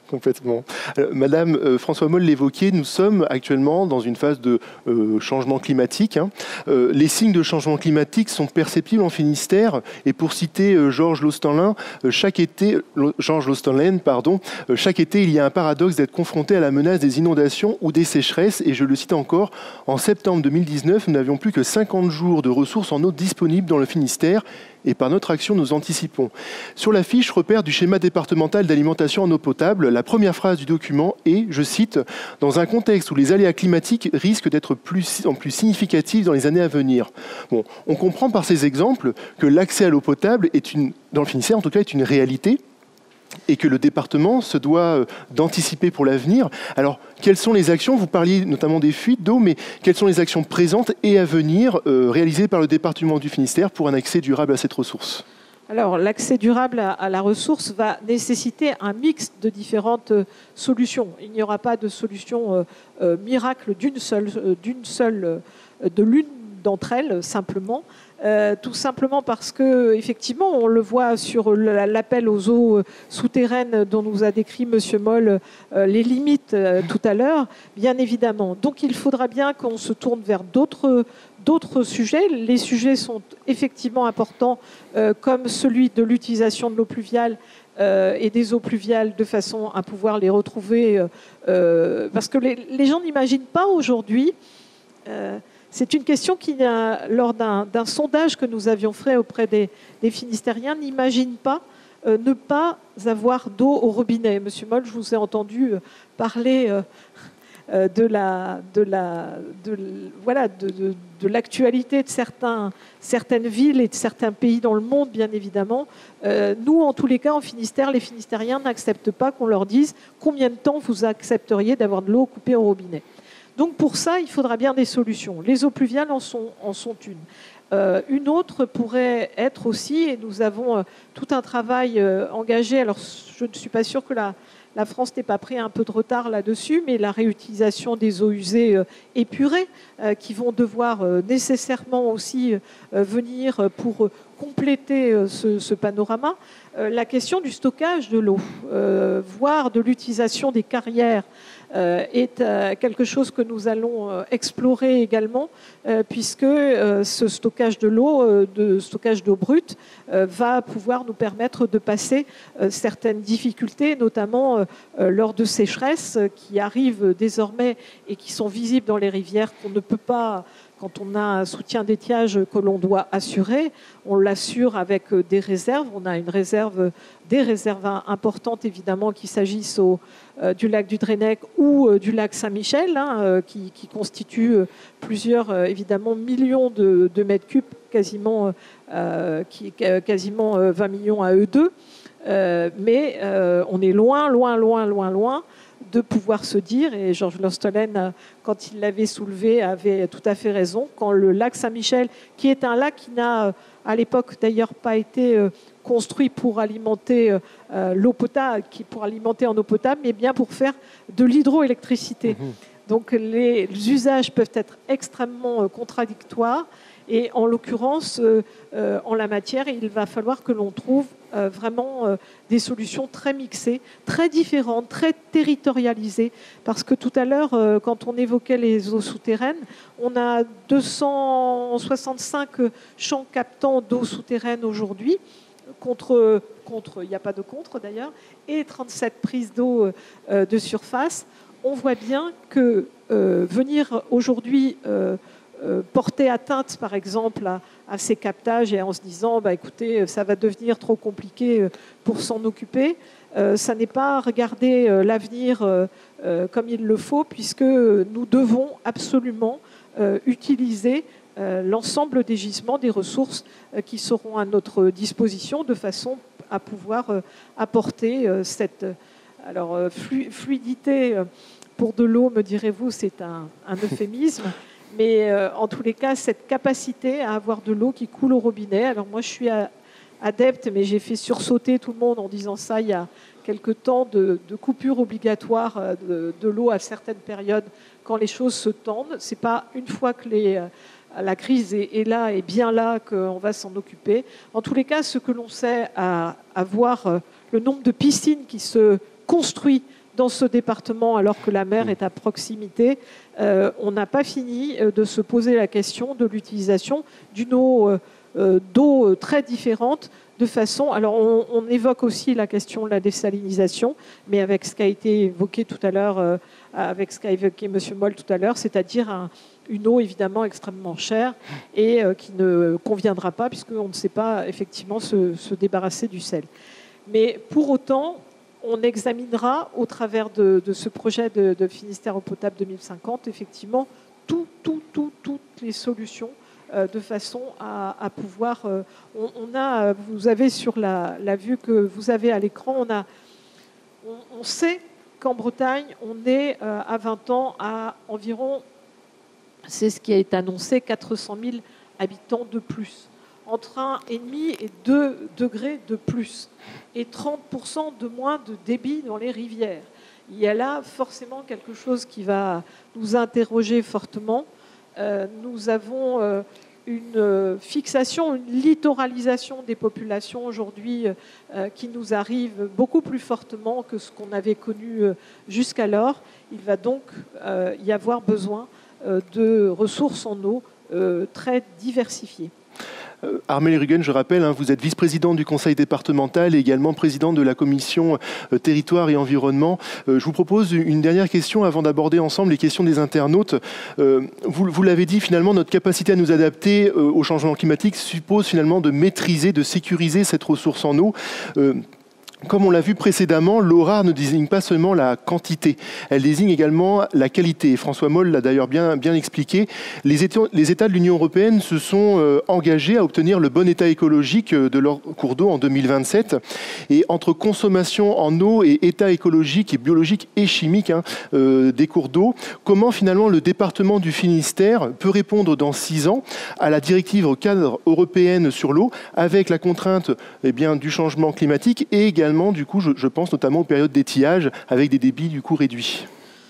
Complètement. Alors, Madame euh, François Moll l'évoquait, nous sommes actuellement dans une phase de euh, changement climatique. Hein. Euh, les signes de changement climatique sont perceptibles en Finistère. Et pour citer euh, Georges Lostanlin, euh, chaque été, Georges Lostanlin, pardon, euh, chaque été, il y a un paradoxe d'être confronté à la menace des inondations ou des sécheresses. Et je le cite encore, en septembre deux mille dix-neuf, nous n'avions plus que cinquante jours de ressources en eau disponibles dans le Finistère. Et par notre action, nous anticipons. Sur la fiche repère du schéma départemental d'alimentation en eau potable, la première phrase du document est, je cite, « Dans un contexte où les aléas climatiques risquent d'être plus, en plus significatifs dans les années à venir ». Bon, on comprend par ces exemples que l'accès à l'eau potable, est une, dans le Finistère en tout cas, est une réalité et que le département se doit d'anticiper pour l'avenir. Alors, quelles sont les actions? Vous parliez notamment des fuites d'eau, mais quelles sont les actions présentes et à venir euh, réalisées par le département du Finistère pour un accès durable à cette ressource? Alors, l'accès durable à, à la ressource va nécessiter un mix de différentes euh, solutions. Il n'y aura pas de solution euh, euh, miracle d'une seule, euh, d'une seule euh, de l'une d'entre elles, simplement. Euh, tout simplement parce que, effectivement, on le voit sur l'appel aux eaux souterraines dont nous a décrit M. Moll euh, les limites euh, tout à l'heure, bien évidemment. Donc, il faudra bien qu'on se tourne vers d'autres d'autres sujets. Les sujets sont effectivement importants, euh, comme celui de l'utilisation de l'eau pluviale euh, et des eaux pluviales de façon à pouvoir les retrouver. Euh, parce que les, les gens n'imaginent pas aujourd'hui... Euh, C'est une question qui, lors d'un sondage que nous avions fait auprès des, des Finistériens, n'imagine pas euh, ne pas avoir d'eau au robinet. Monsieur Moll, je vous ai entendu parler euh, euh, de la, de la, de, voilà, de, de, de l'actualité de certains, certaines villes et de certains pays dans le monde, bien évidemment. Euh, nous, en tous les cas, en Finistère, les Finistériens n'acceptent pas qu'on leur dise combien de temps vous accepteriez d'avoir de l'eau coupée au robinet. Donc pour ça, il faudra bien des solutions. Les eaux pluviales en sont, en sont une. Euh, une autre pourrait être aussi, et nous avons euh, tout un travail euh, engagé, alors je ne suis pas sûre que la, la France n'ait pas pris un peu de retard là-dessus, mais la réutilisation des eaux usées euh, épurées, euh, qui vont devoir euh, nécessairement aussi euh, venir pour euh, compléter euh, ce, ce panorama. Euh, la question du stockage de l'eau, euh, voire de l'utilisation des carrières, Euh, est euh, quelque chose que nous allons euh, explorer également, euh, puisque euh, ce stockage de l'eau, euh, de stockage d'eau brute, euh, va pouvoir nous permettre de passer euh, certaines difficultés, notamment euh, euh, lors de sécheresses euh, qui arrivent désormais et qui sont visibles dans les rivières, qu'on ne peut pas... Quand on a un soutien d'étiage que l'on doit assurer, on l'assure avec des réserves. On a une réserve, des réserves importantes, évidemment, qu'il s'agisse au, euh, du lac du Drennec ou euh, du lac Saint-Michel, hein, euh, qui, qui constituent euh, plusieurs, euh, évidemment, millions de, de mètres cubes, quasiment, euh, qui, quasiment euh, vingt millions à eux deux. Euh, mais euh, on est loin, loin, loin, loin, loin de pouvoir se dire, et Georges Lostanlin, quand il l'avait soulevé, avait tout à fait raison, quand le lac Saint-Michel, qui est un lac qui n'a à l'époque d'ailleurs pas été construit pour alimenter euh, l'eau potable, qui pour alimenter en eau potable, mais bien pour faire de l'hydroélectricité. Mmh. Donc les, les usages peuvent être extrêmement euh, contradictoires. Et en l'occurrence, euh, euh, en la matière, il va falloir que l'on trouve euh, vraiment euh, des solutions très mixées, très différentes, très territorialisées. Parce que tout à l'heure, euh, quand on évoquait les eaux souterraines, on a deux cent soixante-cinq champs captants d'eau souterraine aujourd'hui, contre, contre, il n'y a pas de contre d'ailleurs, et trente-sept prises d'eau euh, de surface. On voit bien que euh, venir aujourd'hui... Euh, Euh, porter atteinte, par exemple, à, à ces captages et en se disant, bah, écoutez, ça va devenir trop compliqué pour s'en occuper. Euh, ça n'est pas regarder euh, l'avenir euh, euh, comme il le faut, puisque nous devons absolument euh, utiliser euh, l'ensemble des gisements, des ressources euh, qui seront à notre disposition, de façon à pouvoir euh, apporter euh, cette alors, euh, flu fluidité euh, pour de l'eau, me direz-vous, c'est un, un euphémisme. Mais euh, en tous les cas, cette capacité à avoir de l'eau qui coule au robinet. Alors moi, je suis adepte, mais j'ai fait sursauter tout le monde en disant ça il y a quelque temps, de, de coupure obligatoire de, de l'eau à certaines périodes quand les choses se tendent. Ce n'est pas une fois que les, la crise est, est là et bien là qu'on va s'en occuper. En tous les cas, ce que l'on sait, à, à voir le nombre de piscines qui se construisent dans ce département, alors que la mer est à proximité, euh, on n'a pas fini de se poser la question de l'utilisation d'une eau euh, d'eau très différente, de façon... Alors, on, on évoque aussi la question de la désalinisation, mais avec ce qui a été évoqué tout à l'heure, euh, avec ce qu'a évoqué M. Moll tout à l'heure, c'est-à-dire un, une eau évidemment extrêmement chère et euh, qui ne conviendra pas, puisqu'on ne sait pas effectivement se, se débarrasser du sel. Mais pour autant, on examinera au travers de, de ce projet de, de Finistère eau potable deux mille cinquante, effectivement, tout, tout, tout, toutes les solutions euh, de façon à, à pouvoir... Euh, on, on a, vous avez sur la, la vue que vous avez à l'écran, on, a, on, on sait qu'en Bretagne, on est euh, à vingt ans à environ, c'est ce qui a été annoncé, quatre cent mille habitants de plus. Entre un virgule cinq et deux degrés de plus, et trente pour cent de moins de débit dans les rivières. Il y a là forcément quelque chose qui va nous interroger fortement. Euh, nous avons euh, une fixation, une littoralisation des populations aujourd'hui euh, qui nous arrive beaucoup plus fortement que ce qu'on avait connu euh, jusqu'alors. Il va donc euh, y avoir besoin euh, de ressources en eau euh, très diversifiées. Euh, Armelle Ruggen, je rappelle, hein, vous êtes vice-président du conseil départemental et également président de la commission euh, territoire et environnement. Euh, je vous propose une dernière question avant d'aborder ensemble les questions des internautes. Euh, vous vous l'avez dit, finalement, notre capacité à nous adapter euh, au changement climatique suppose finalement de maîtriser, de sécuriser cette ressource en eau. Euh, Comme on l'a vu précédemment, l'eau rare ne désigne pas seulement la quantité, elle désigne également la qualité. François Moll l'a d'ailleurs bien, bien expliqué. Les États, les États de l'Union européenne se sont euh, engagés à obtenir le bon état écologique de leurs cours d'eau en deux mille vingt-sept. Et entre consommation en eau et état écologique et biologique et chimique hein, euh, des cours d'eau, comment finalement le département du Finistère peut répondre dans six ans à la directive cadre européenne sur l'eau avec la contrainte eh bien, du changement climatique et également du coup, je, je pense notamment aux périodes d'étiage avec des débits du coup réduits.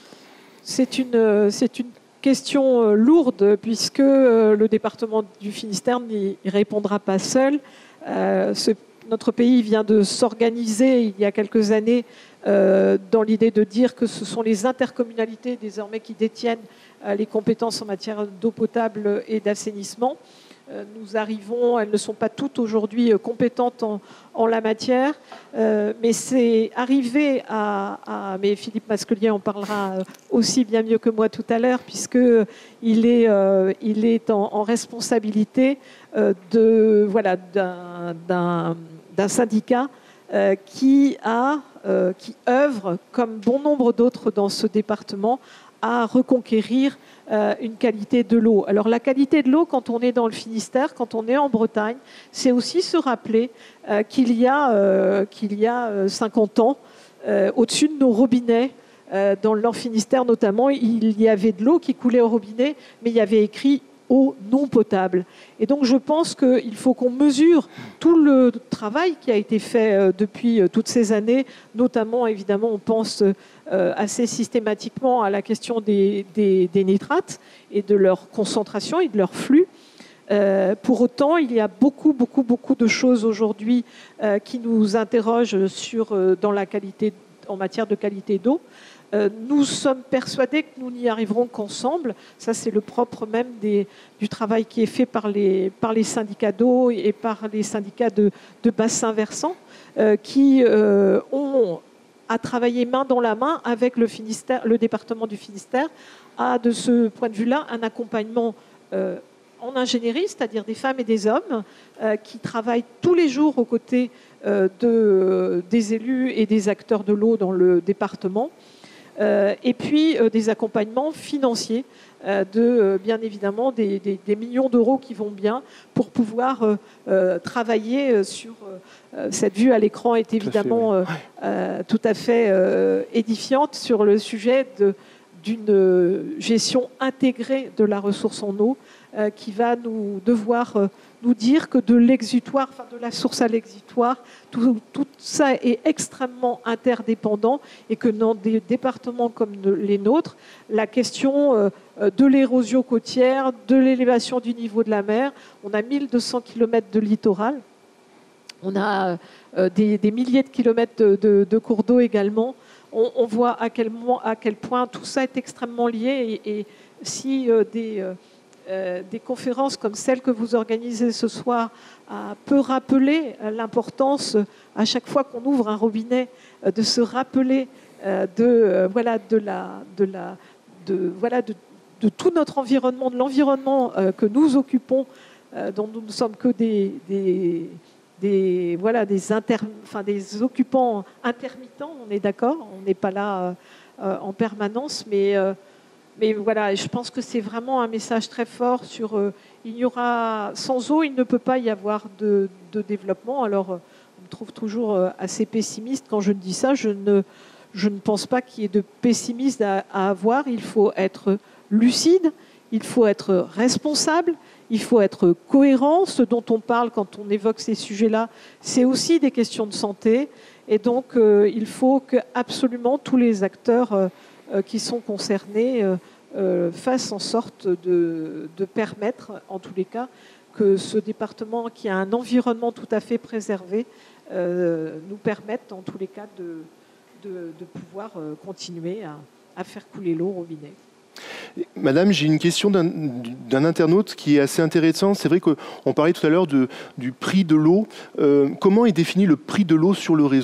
C'est une, c'est une question lourde puisque le département du Finistère n'y répondra pas seul. Euh, ce, notre pays vient de s'organiser il y a quelques années euh, dans l'idée de dire que ce sont les intercommunalités désormais qui détiennent euh, les compétences en matière d'eau potable et d'assainissement. Nous arrivons, elles ne sont pas toutes aujourd'hui compétentes en, en la matière, euh, mais c'est arrivé à, à... Mais Philippe Masquelier en parlera aussi bien mieux que moi tout à l'heure, puisqu'il est, euh, il est en, en responsabilité euh, de, voilà, d'un, d'un, d'un syndicat euh, qui, a, euh, qui œuvre, comme bon nombre d'autres dans ce département, à reconquérir euh, une qualité de l'eau. Alors la qualité de l'eau, quand on est dans le Finistère, quand on est en Bretagne, c'est aussi se rappeler euh, qu'il y a, euh, qu'il y a euh, cinquante ans, euh, au-dessus de nos robinets, euh, dans le Nord Finistère notamment, il y avait de l'eau qui coulait au robinet, mais il y avait écrit eau non potable. Et donc je pense qu'il faut qu'on mesure tout le travail qui a été fait depuis toutes ces années, notamment évidemment on pense assez systématiquement à la question des, des, des nitrates et de leur concentration et de leur flux. Euh, pour autant, il y a beaucoup, beaucoup, beaucoup de choses aujourd'hui euh, qui nous interrogent sur, euh, dans la qualité, en matière de qualité d'eau. Euh, nous sommes persuadés que nous n'y arriverons qu'ensemble. Ça, c'est le propre même des, du travail qui est fait par les, par les syndicats d'eau et par les syndicats de, de bassins versants euh, qui euh, ont à travailler main dans la main avec le, Finistère, le département du Finistère, a de ce point de vue-là un accompagnement euh, en ingénierie, c'est-à-dire des femmes et des hommes euh, qui travaillent tous les jours aux côtés euh, de, euh, des élus et des acteurs de l'eau dans le département. Euh, et puis euh, des accompagnements financiers euh, de, euh, bien évidemment, des, des, des millions d'euros qui vont bien pour pouvoir euh, euh, travailler sur... Euh, cette vue à l'écran est évidemment tout à fait, oui. euh, euh, tout à fait euh, édifiante sur le sujet de, d'une gestion intégrée de la ressource en eau euh, qui va nous devoir euh, nous dire que de l'exutoire, enfin de la source à l'exutoire, tout, tout ça est extrêmement interdépendant et que dans des départements comme de, les nôtres, la question euh, de l'érosion côtière, de l'élévation du niveau de la mer, on a mille deux cents kilomètres de littoral, on a euh, des, des milliers de kilomètres de, de, de cours d'eau également, on, on voit à quel, à quel point tout ça est extrêmement lié. Et, et si euh, des, euh, des conférences comme celle que vous organisez ce soir euh, peut rappeler l'importance, à chaque fois qu'on ouvre un robinet, euh, de se rappeler euh, de, euh, voilà, de, la, de, la, de, voilà, de, de tout notre environnement, de l'environnement euh, que nous occupons, euh, dont nous ne sommes que des... des Des, voilà, des, inter, enfin, des occupants intermittents, on est d'accord, on n'est pas là euh, euh, en permanence, mais, euh, mais voilà, je pense que c'est vraiment un message très fort sur euh, il y aura, sans eau, il ne peut pas y avoir de, de développement. Alors, euh, on me trouve toujours euh, assez pessimiste quand je dis ça. Je ne, je ne pense pas qu'il y ait de pessimisme à, à avoir. Il faut être lucide, il faut être responsable. Il faut être cohérent. Ce dont on parle quand on évoque ces sujets-là, c'est aussi des questions de santé. Et donc, euh, il faut que absolument tous les acteurs euh, euh, qui sont concernés euh, euh, fassent en sorte de, de permettre, en tous les cas, que ce département qui a un environnement tout à fait préservé euh, nous permette, en tous les cas, de, de, de pouvoir euh, continuer à, à faire couler l'eau au robinet. Madame, j'ai une question d'un, d'un internaute qui est assez intéressante. C'est vrai qu'on parlait tout à l'heure de, du prix de l'eau. Euh, comment est défini le prix de l'eau sur le réseau ?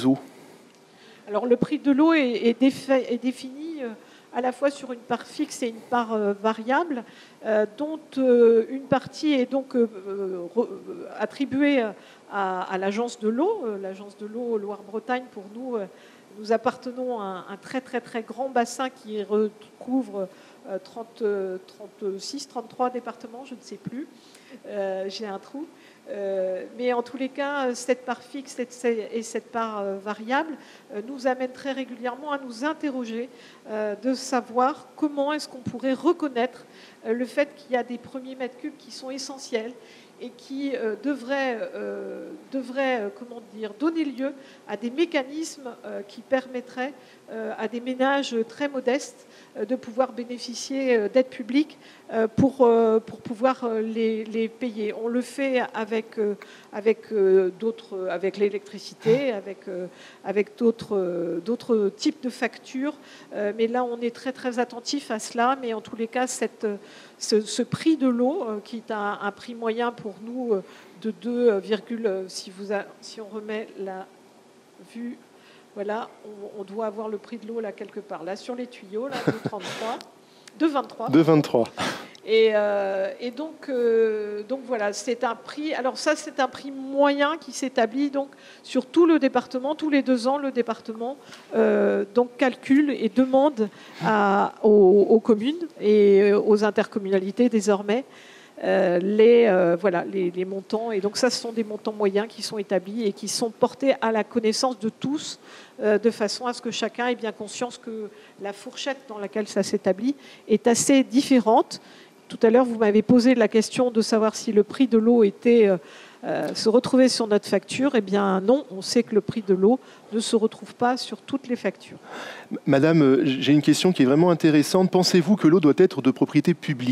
Alors, le prix de l'eau est, est, défi- est défini euh, à la fois sur une part fixe et une part euh, variable, euh, dont euh, une partie est donc euh, re, attribuée à, à l'agence de l'eau. Euh, l'agence de l'eau Loire-Bretagne, pour nous, euh, nous appartenons à un, un très très très grand bassin qui recouvre trente, trente-six, trente-trois départements, je ne sais plus, euh, j'ai un trou. Euh, mais en tous les cas, cette part fixe et cette part euh, variable euh, nous amènent très régulièrement à nous interroger euh, de savoir comment est-ce qu'on pourrait reconnaître euh, le fait qu'il y a des premiers mètres cubes qui sont essentiels et qui euh, devraient, euh, devraient euh, comment dire, donner lieu à des mécanismes euh, qui permettraient euh, à des ménages très modestes euh, de pouvoir bénéficier euh, d'aides publiques euh, pour, euh, pour pouvoir euh, les, les payer. On le fait avec, euh, avec, euh, d'autres, avec l'électricité, avec, euh, avec d'autres, euh, d'autres types de factures, euh, mais là on est très très attentif à cela, mais en tous les cas cette... Ce, ce prix de l'eau, euh, qui est un, un prix moyen pour nous euh, de deux, euh, si, vous a, si on remet la vue, voilà, on, on doit avoir le prix de l'eau là quelque part, là sur les tuyaux, là, de trente-trois, de vingt-trois. De vingt-trois. Et, euh, et donc, euh, donc voilà, c'est un prix. Alors ça, c'est un prix moyen qui s'établit donc sur tout le département. Tous les deux ans, le département euh, donc calcule et demande à, aux, aux communes et aux intercommunalités désormais euh, les, euh, voilà, les, les montants. Et donc ça, ce sont des montants moyens qui sont établis et qui sont portés à la connaissance de tous, euh, de façon à ce que chacun ait bien conscience que la fourchette dans laquelle ça s'établit est assez différente. Tout à l'heure, vous m'avez posé la question de savoir si le prix de l'eau était, euh, euh, se retrouvait sur notre facture. Eh bien non, on sait que le prix de l'eau ne se retrouve pas sur toutes les factures. Madame, j'ai une question qui est vraiment intéressante. Pensez-vous que l'eau doit être de propriété publique ?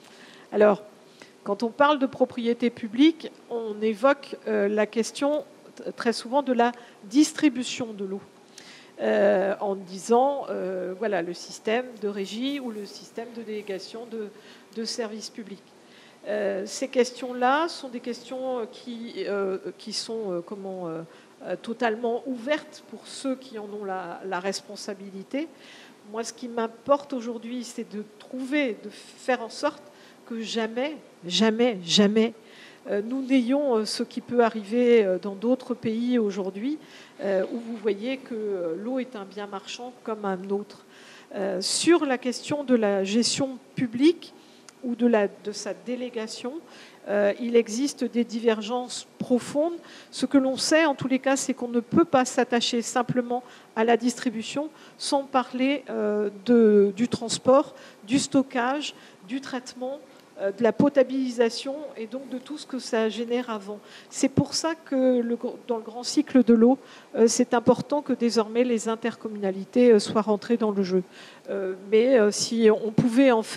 Alors, quand on parle de propriété publique, on évoque euh, la question t- très souvent de la distribution de l'eau. Euh, en disant, euh, voilà, le système de régie ou le système de délégation de, de services publics. Euh, ces questions-là sont des questions qui, euh, qui sont euh, comment, euh, totalement ouvertes pour ceux qui en ont la, la responsabilité. Moi, ce qui m'importe aujourd'hui, c'est de trouver, de faire en sorte que jamais, jamais, jamais, euh, nous n'ayons euh, ce qui peut arriver euh, dans d'autres pays aujourd'hui, euh, où vous voyez que euh, l'eau est un bien marchand comme un autre. Euh, sur la question de la gestion publique ou de, la, de sa délégation, euh, il existe des divergences profondes. Ce que l'on sait, en tous les cas, c'est qu'on ne peut pas s'attacher simplement à la distribution sans parler euh, de, du transport, du stockage, du traitement, de la potabilisation et donc de tout ce que ça génère avant. C'est pour ça que le, dans le grand cycle de l'eau, euh, c'est important que désormais les intercommunalités euh, soient rentrées dans le jeu. Euh, mais euh, si on pouvait en faire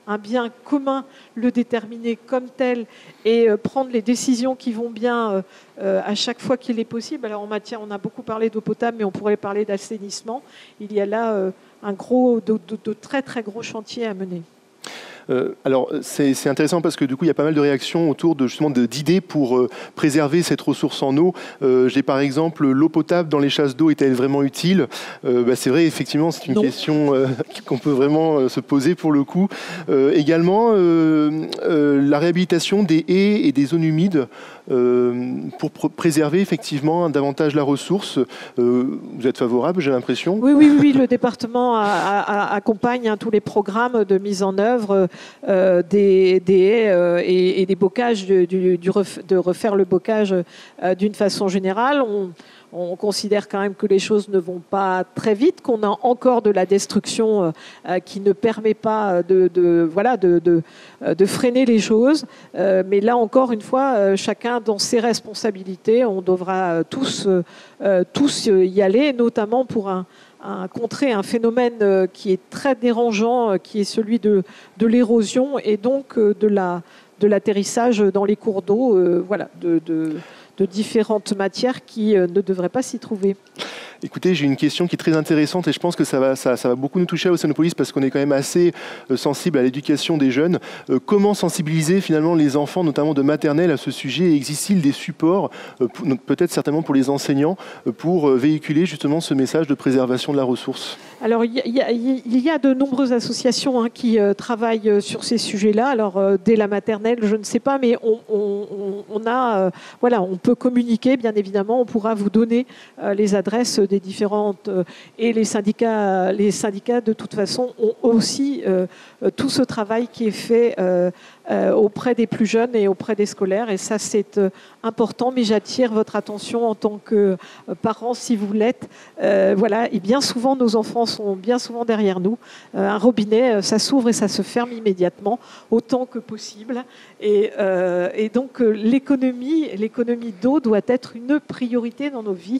un bien commun, le déterminer comme tel et euh, prendre les décisions qui vont bien euh, euh, à chaque fois qu'il est possible. Alors en matière, on a beaucoup parlé d'eau potable, mais on pourrait parler d'assainissement. Il y a là euh, un gros, de, de, de très très gros chantiers à mener. Euh, alors, c'est intéressant parce que du coup, il y a pas mal de réactions autour de, justement d'idées pour euh, préserver cette ressource en eau. Euh, J'ai par exemple l'eau potable dans les chasses d'eau, est-elle vraiment utile? euh, bah, C'est vrai, effectivement, c'est une non. question euh, qu'on peut vraiment euh, se poser pour le coup. Euh, également, euh, euh, la réhabilitation des haies et des zones humides euh, pour pr préserver effectivement davantage la ressource. Euh, vous êtes favorable, j'ai l'impression? Oui, oui, oui, le département a, a, a, accompagne hein, tous les programmes de mise en œuvre Euh, des, des haies euh, et, et des bocages, du, du, du ref, de refaire le bocage euh, d'une façon générale. On, on considère quand même que les choses ne vont pas très vite, qu'on a encore de la destruction euh, qui ne permet pas de, de, voilà, de, de, de freiner les choses. Euh, mais là encore, une fois, euh, chacun dans ses responsabilités, on devra tous, euh, tous y aller, notamment pour un un, contrer un phénomène euh, qui est très dérangeant, euh, qui est celui de, de l'érosion et donc euh, de la, de l'atterrissage dans les cours d'eau, euh, voilà, de, de, de différentes matières qui euh, ne devraient pas s'y trouver. Écoutez, j'ai une question qui est très intéressante et je pense que ça va, ça, ça va beaucoup nous toucher à Océanopolis parce qu'on est quand même assez euh, sensible à l'éducation des jeunes. Euh, comment sensibiliser finalement les enfants, notamment de maternelle, à ce sujet? Existe-t-il des supports, euh, peut-être certainement pour les enseignants, euh, pour euh, véhiculer justement ce message de préservation de la ressource? Alors, il y, y, y a de nombreuses associations hein, qui euh, travaillent sur ces sujets-là. Alors, euh, dès la maternelle, je ne sais pas, mais on, on, on a, euh, voilà, on peut communiquer, bien évidemment. On pourra vous donner euh, les adresses des différentes euh, et les syndicats, les syndicats de toute façon ont aussi euh, tout ce travail qui est fait euh, euh, auprès des plus jeunes et auprès des scolaires. Et ça, c'est euh, important. Mais j'attire votre attention en tant que euh, parents, si vous l'êtes. Euh, voilà. Et bien souvent, nos enfants sont bien souvent derrière nous. Euh, un robinet, ça s'ouvre et ça se ferme immédiatement, autant que possible. Et, euh, et donc, euh, l'économie, l'économie d'eau doit être une priorité dans nos vies.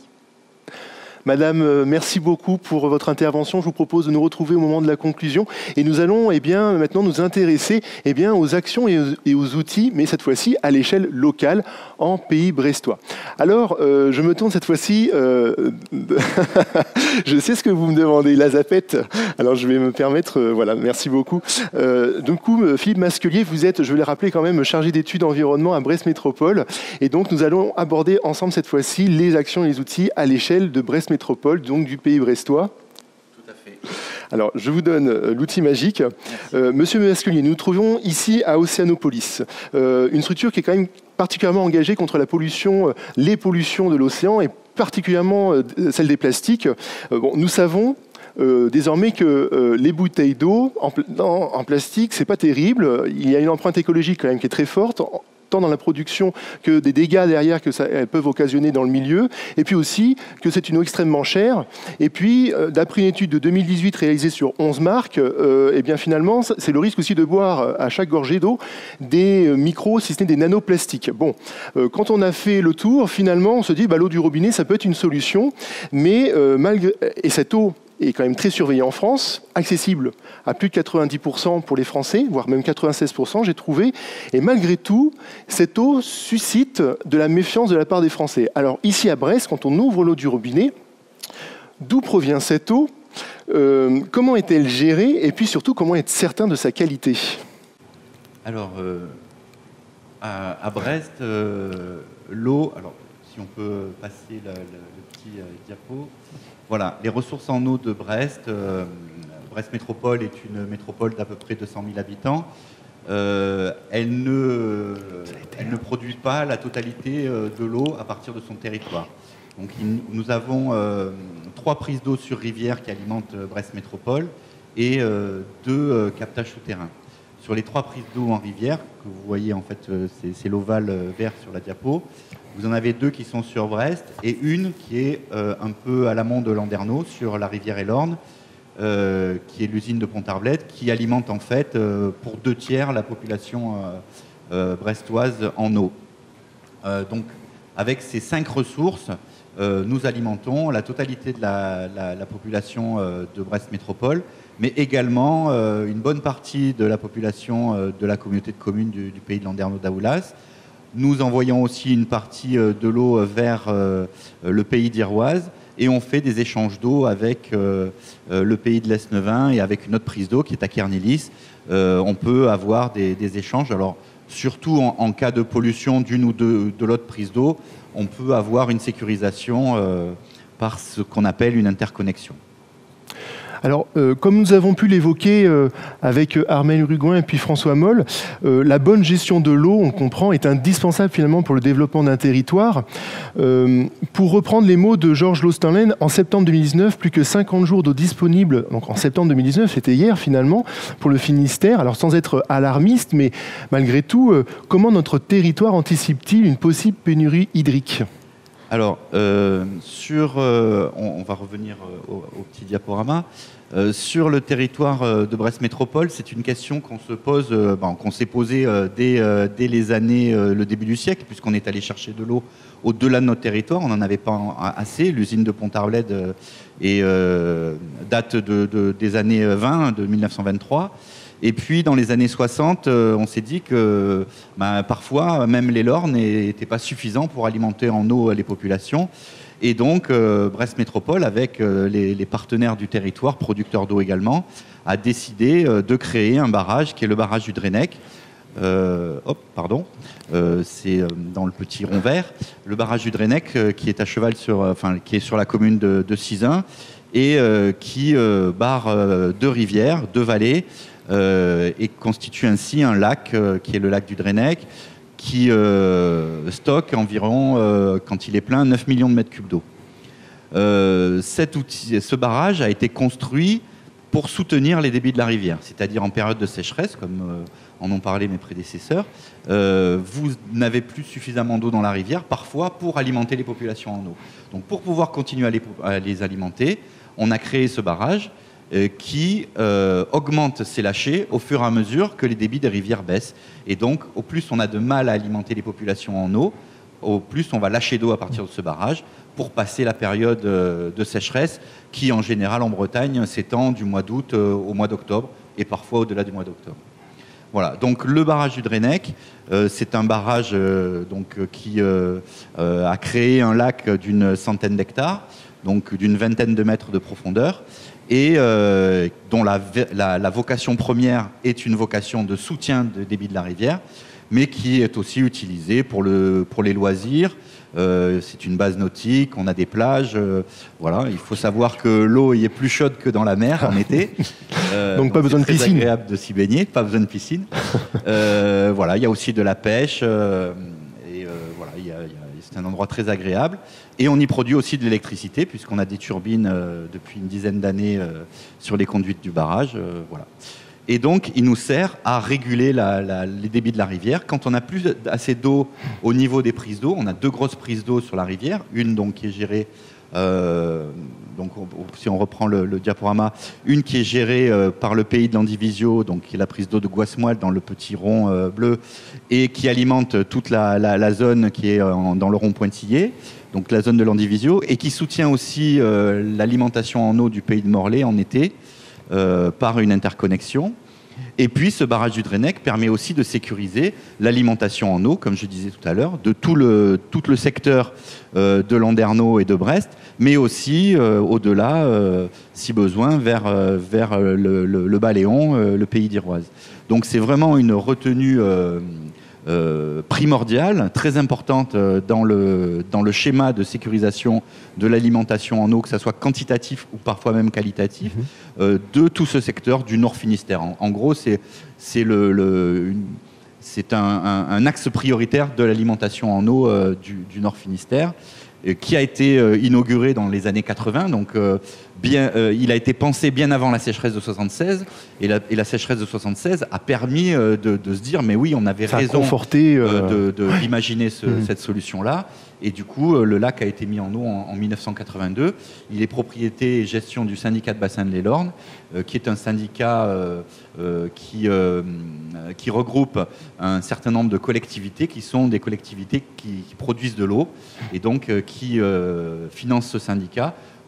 Madame, merci beaucoup pour votre intervention. Je vous propose de nous retrouver au moment de la conclusion. Et nous allons eh bien, maintenant nous intéresser eh bien, aux actions et aux, et aux outils, mais cette fois-ci à l'échelle locale, en pays brestois. Alors, euh, je me tourne cette fois-ci... Euh, je sais ce que vous me demandez, la zapette. Alors, je vais me permettre... Euh, voilà, merci beaucoup. Euh, du coup, Philippe Masquelier, vous êtes, je vais le rappeler quand même, chargé d'études environnement à Brest Métropole. Et donc, nous allons aborder ensemble cette fois-ci les actions et les outils à l'échelle de Brest Métropole. Métropole, donc du pays brestois. Tout à fait. Alors, je vous donne euh, l'outil magique. Euh, Monsieur Masquelier, nous nous trouvons ici à Océanopolis, euh, une structure qui est quand même particulièrement engagée contre la pollution, euh, les pollutions de l'océan et particulièrement euh, celle des plastiques. Euh, bon, nous savons Euh, désormais que euh, les bouteilles d'eau en, en, en plastique, c'est pas terrible. Il y a une empreinte écologique quand même qui est très forte, tant dans la production que des dégâts derrière que ça, elles peuvent occasionner dans le milieu, et puis aussi que c'est une eau extrêmement chère. Et puis, euh, d'après une étude de deux mille dix-huit réalisée sur onze marques, euh, et bien finalement, c'est le risque aussi de boire à chaque gorgée d'eau des micros, si ce n'est des nanoplastiques. Bon, euh, quand on a fait le tour, finalement, on se dit bah, l'eau du robinet, ça peut être une solution, mais euh, malgré et cette eau est quand même très surveillée en France, accessible à plus de quatre-vingt-dix pour cent pour les Français, voire même quatre-vingt-seize pour cent, j'ai trouvé. Et malgré tout, cette eau suscite de la méfiance de la part des Français. Alors ici à Brest, quand on ouvre l'eau du robinet, d'où provient cette eau? euh, Comment est-elle gérée? Et puis surtout, comment être certain de sa qualité? Alors, euh, à, à Brest, euh, l'eau... Alors, si on peut passer le, le, le petit euh, diapo... Voilà, les ressources en eau de Brest. Euh, Brest Métropole est une métropole d'à peu près deux cent mille habitants. Euh, elle, ne, elle ne produit pas la totalité de l'eau à partir de son territoire. Donc, il, nous avons euh, trois prises d'eau sur rivière qui alimentent Brest Métropole et euh, deux euh, captages souterrains. Sur les trois prises d'eau en rivière, que vous voyez en fait, c'est l'ovale vert sur la diapo, vous en avez deux qui sont sur Brest et une qui est euh, un peu à l'amont de Landerneau, sur la rivière et l'Orne, euh, qui est l'usine de Pont-Arblette, qui alimente en fait euh, pour deux tiers la population euh, euh, brestoise en eau. Euh, donc, avec ces cinq ressources, euh, nous alimentons la totalité de la, la, la population euh, de Brest Métropole, mais également euh, une bonne partie de la population euh, de la communauté de communes du, du pays de Landerneau-Daoulas. Nous envoyons aussi une partie euh, de l'eau vers euh, le pays d'Iroise, et on fait des échanges d'eau avec euh, euh, le pays de l'Esnevin et avec une autre prise d'eau qui est à Kernilis. Euh, on peut avoir des, des échanges. Alors, surtout en, en cas de pollution d'une ou de, de l'autre prise d'eau, on peut avoir une sécurisation euh, par ce qu'on appelle une interconnexion. Alors, euh, comme nous avons pu l'évoquer euh, avec Armelle Rugoin et puis François Moll, euh, la bonne gestion de l'eau, on comprend, est indispensable finalement pour le développement d'un territoire. Euh, pour reprendre les mots de Georges Lostenlen, en septembre deux mille dix-neuf, plus que cinquante jours d'eau disponible, donc en septembre deux mille dix-neuf, c'était hier finalement, pour le Finistère. Alors sans être alarmiste, mais malgré tout, euh, comment notre territoire anticipe-t-il une possible pénurie hydrique ? Alors, euh, sur, euh, on, on va revenir au, au petit diaporama. Euh, sur le territoire euh, de Brest Métropole, c'est une question qu'on se pose, euh, bon, qu'on s'est posée euh, dès, euh, dès les années, euh, le début du siècle, puisqu'on est allé chercher de l'eau au-delà de notre territoire. On n'en avait pas en, assez. L'usine de Pont-Arblède euh, est, euh, date de, de, des années vingt, de mille neuf cent vingt-trois. Et puis, dans les années soixante, euh, on s'est dit que bah, parfois, même les Lornes n'étaient pas suffisants pour alimenter en eau les populations. Et donc, euh, Brest Métropole, avec euh, les, les partenaires du territoire, producteurs d'eau également, a décidé euh, de créer un barrage qui est le barrage du Drennec. Euh, hop, pardon, euh, c'est euh, dans le petit rond vert. Le barrage du Drennec euh, qui est à cheval sur, euh, enfin, qui est sur la commune de, de Sizun et euh, qui euh, barre euh, deux rivières, deux vallées. Euh, et constitue ainsi un lac euh, qui est le lac du Drennec qui euh, stocke environ, euh, quand il est plein, neuf millions de mètres cubes d'eau. Euh, cet outil, ce barrage a été construit pour soutenir les débits de la rivière, c'est-à-dire en période de sécheresse, comme euh, en ont parlé mes prédécesseurs, euh, vous n'avez plus suffisamment d'eau dans la rivière, parfois pour alimenter les populations en eau. Donc pour pouvoir continuer à les, à les alimenter, on a créé ce barrage qui euh, augmente ses lâchers au fur et à mesure que les débits des rivières baissent. Et donc, au plus on a de mal à alimenter les populations en eau, au plus on va lâcher d'eau à partir de ce barrage pour passer la période euh, de sécheresse qui, en général, en Bretagne, s'étend du mois d'août euh, au mois d'octobre et parfois au-delà du mois d'octobre. Voilà, donc le barrage du Drennec, euh, c'est un barrage euh, donc, qui euh, euh, a créé un lac d'une centaine d'hectares, donc d'une vingtaine de mètres de profondeur, et euh, dont la, la, la vocation première est une vocation de soutien de débit de la rivière, mais qui est aussi utilisée pour, le, pour les loisirs. Euh, c'est une base nautique, on a des plages. Euh, voilà, il faut savoir que l'eau y est plus chaude que dans la mer en été. Euh, donc, donc pas besoin de piscine. C'est agréable de s'y baigner, pas besoin de piscine. euh, voilà, il y a aussi de la pêche. Euh, et euh, voilà, il y a, il y a, c'est un endroit très agréable. Et on y produit aussi de l'électricité, puisqu'on a des turbines euh, depuis une dizaine d'années euh, sur les conduites du barrage. Euh, voilà. Et donc, il nous sert à réguler la, la, les débits de la rivière. Quand on n'a plus assez d'eau au niveau des prises d'eau, on a deux grosses prises d'eau sur la rivière. Une donc, qui est gérée, euh, donc, si on reprend le, le diaporama, une qui est gérée euh, par le pays de l'Andivisio, donc qui est la prise d'eau de Guasmoil dans le petit rond euh, bleu, et qui alimente toute la, la, la zone qui est en, dans le rond pointillé, donc la zone de l'Andivisio, et qui soutient aussi euh, l'alimentation en eau du pays de Morlaix en été, Euh, par une interconnexion. Et puis ce barrage du Drennec permet aussi de sécuriser l'alimentation en eau, comme je disais tout à l'heure, de tout le, tout le secteur euh, de Landerneau et de Brest, mais aussi euh, au-delà, euh, si besoin, vers, euh, vers le, le, le Baléon, euh, le pays d'Iroise. Donc c'est vraiment une retenue euh, euh, primordiale, très importante euh, dans, le, dans le schéma de sécurisation de l'alimentation en eau, que ce soit quantitatif ou parfois même qualitatif, mmh. euh, de tout ce secteur du Nord Finistère. En, en gros, c'est, c'est, le, le, une, c'est un, un, un axe prioritaire de l'alimentation en eau euh, du, du Nord Finistère, euh, qui a été euh, inauguré dans les années quatre-vingts. Donc, euh, bien, euh, il a été pensé bien avant la sécheresse de soixante-seize, et la, et la sécheresse de soixante-seize a permis euh, de, de se dire, mais oui, on avait Ça raison euh... de, de, d'imaginer ce, mmh. cette solution-là. Et du coup, le lac a été mis en eau en, en mille neuf cent quatre-vingt-deux. Il est propriété et gestion du syndicat de bassin de l'Elorne, euh, qui est un syndicat euh, euh, qui, euh, qui regroupe un certain nombre de collectivités qui sont des collectivités qui, qui produisent de l'eau et donc euh, qui euh, financent ce syndicat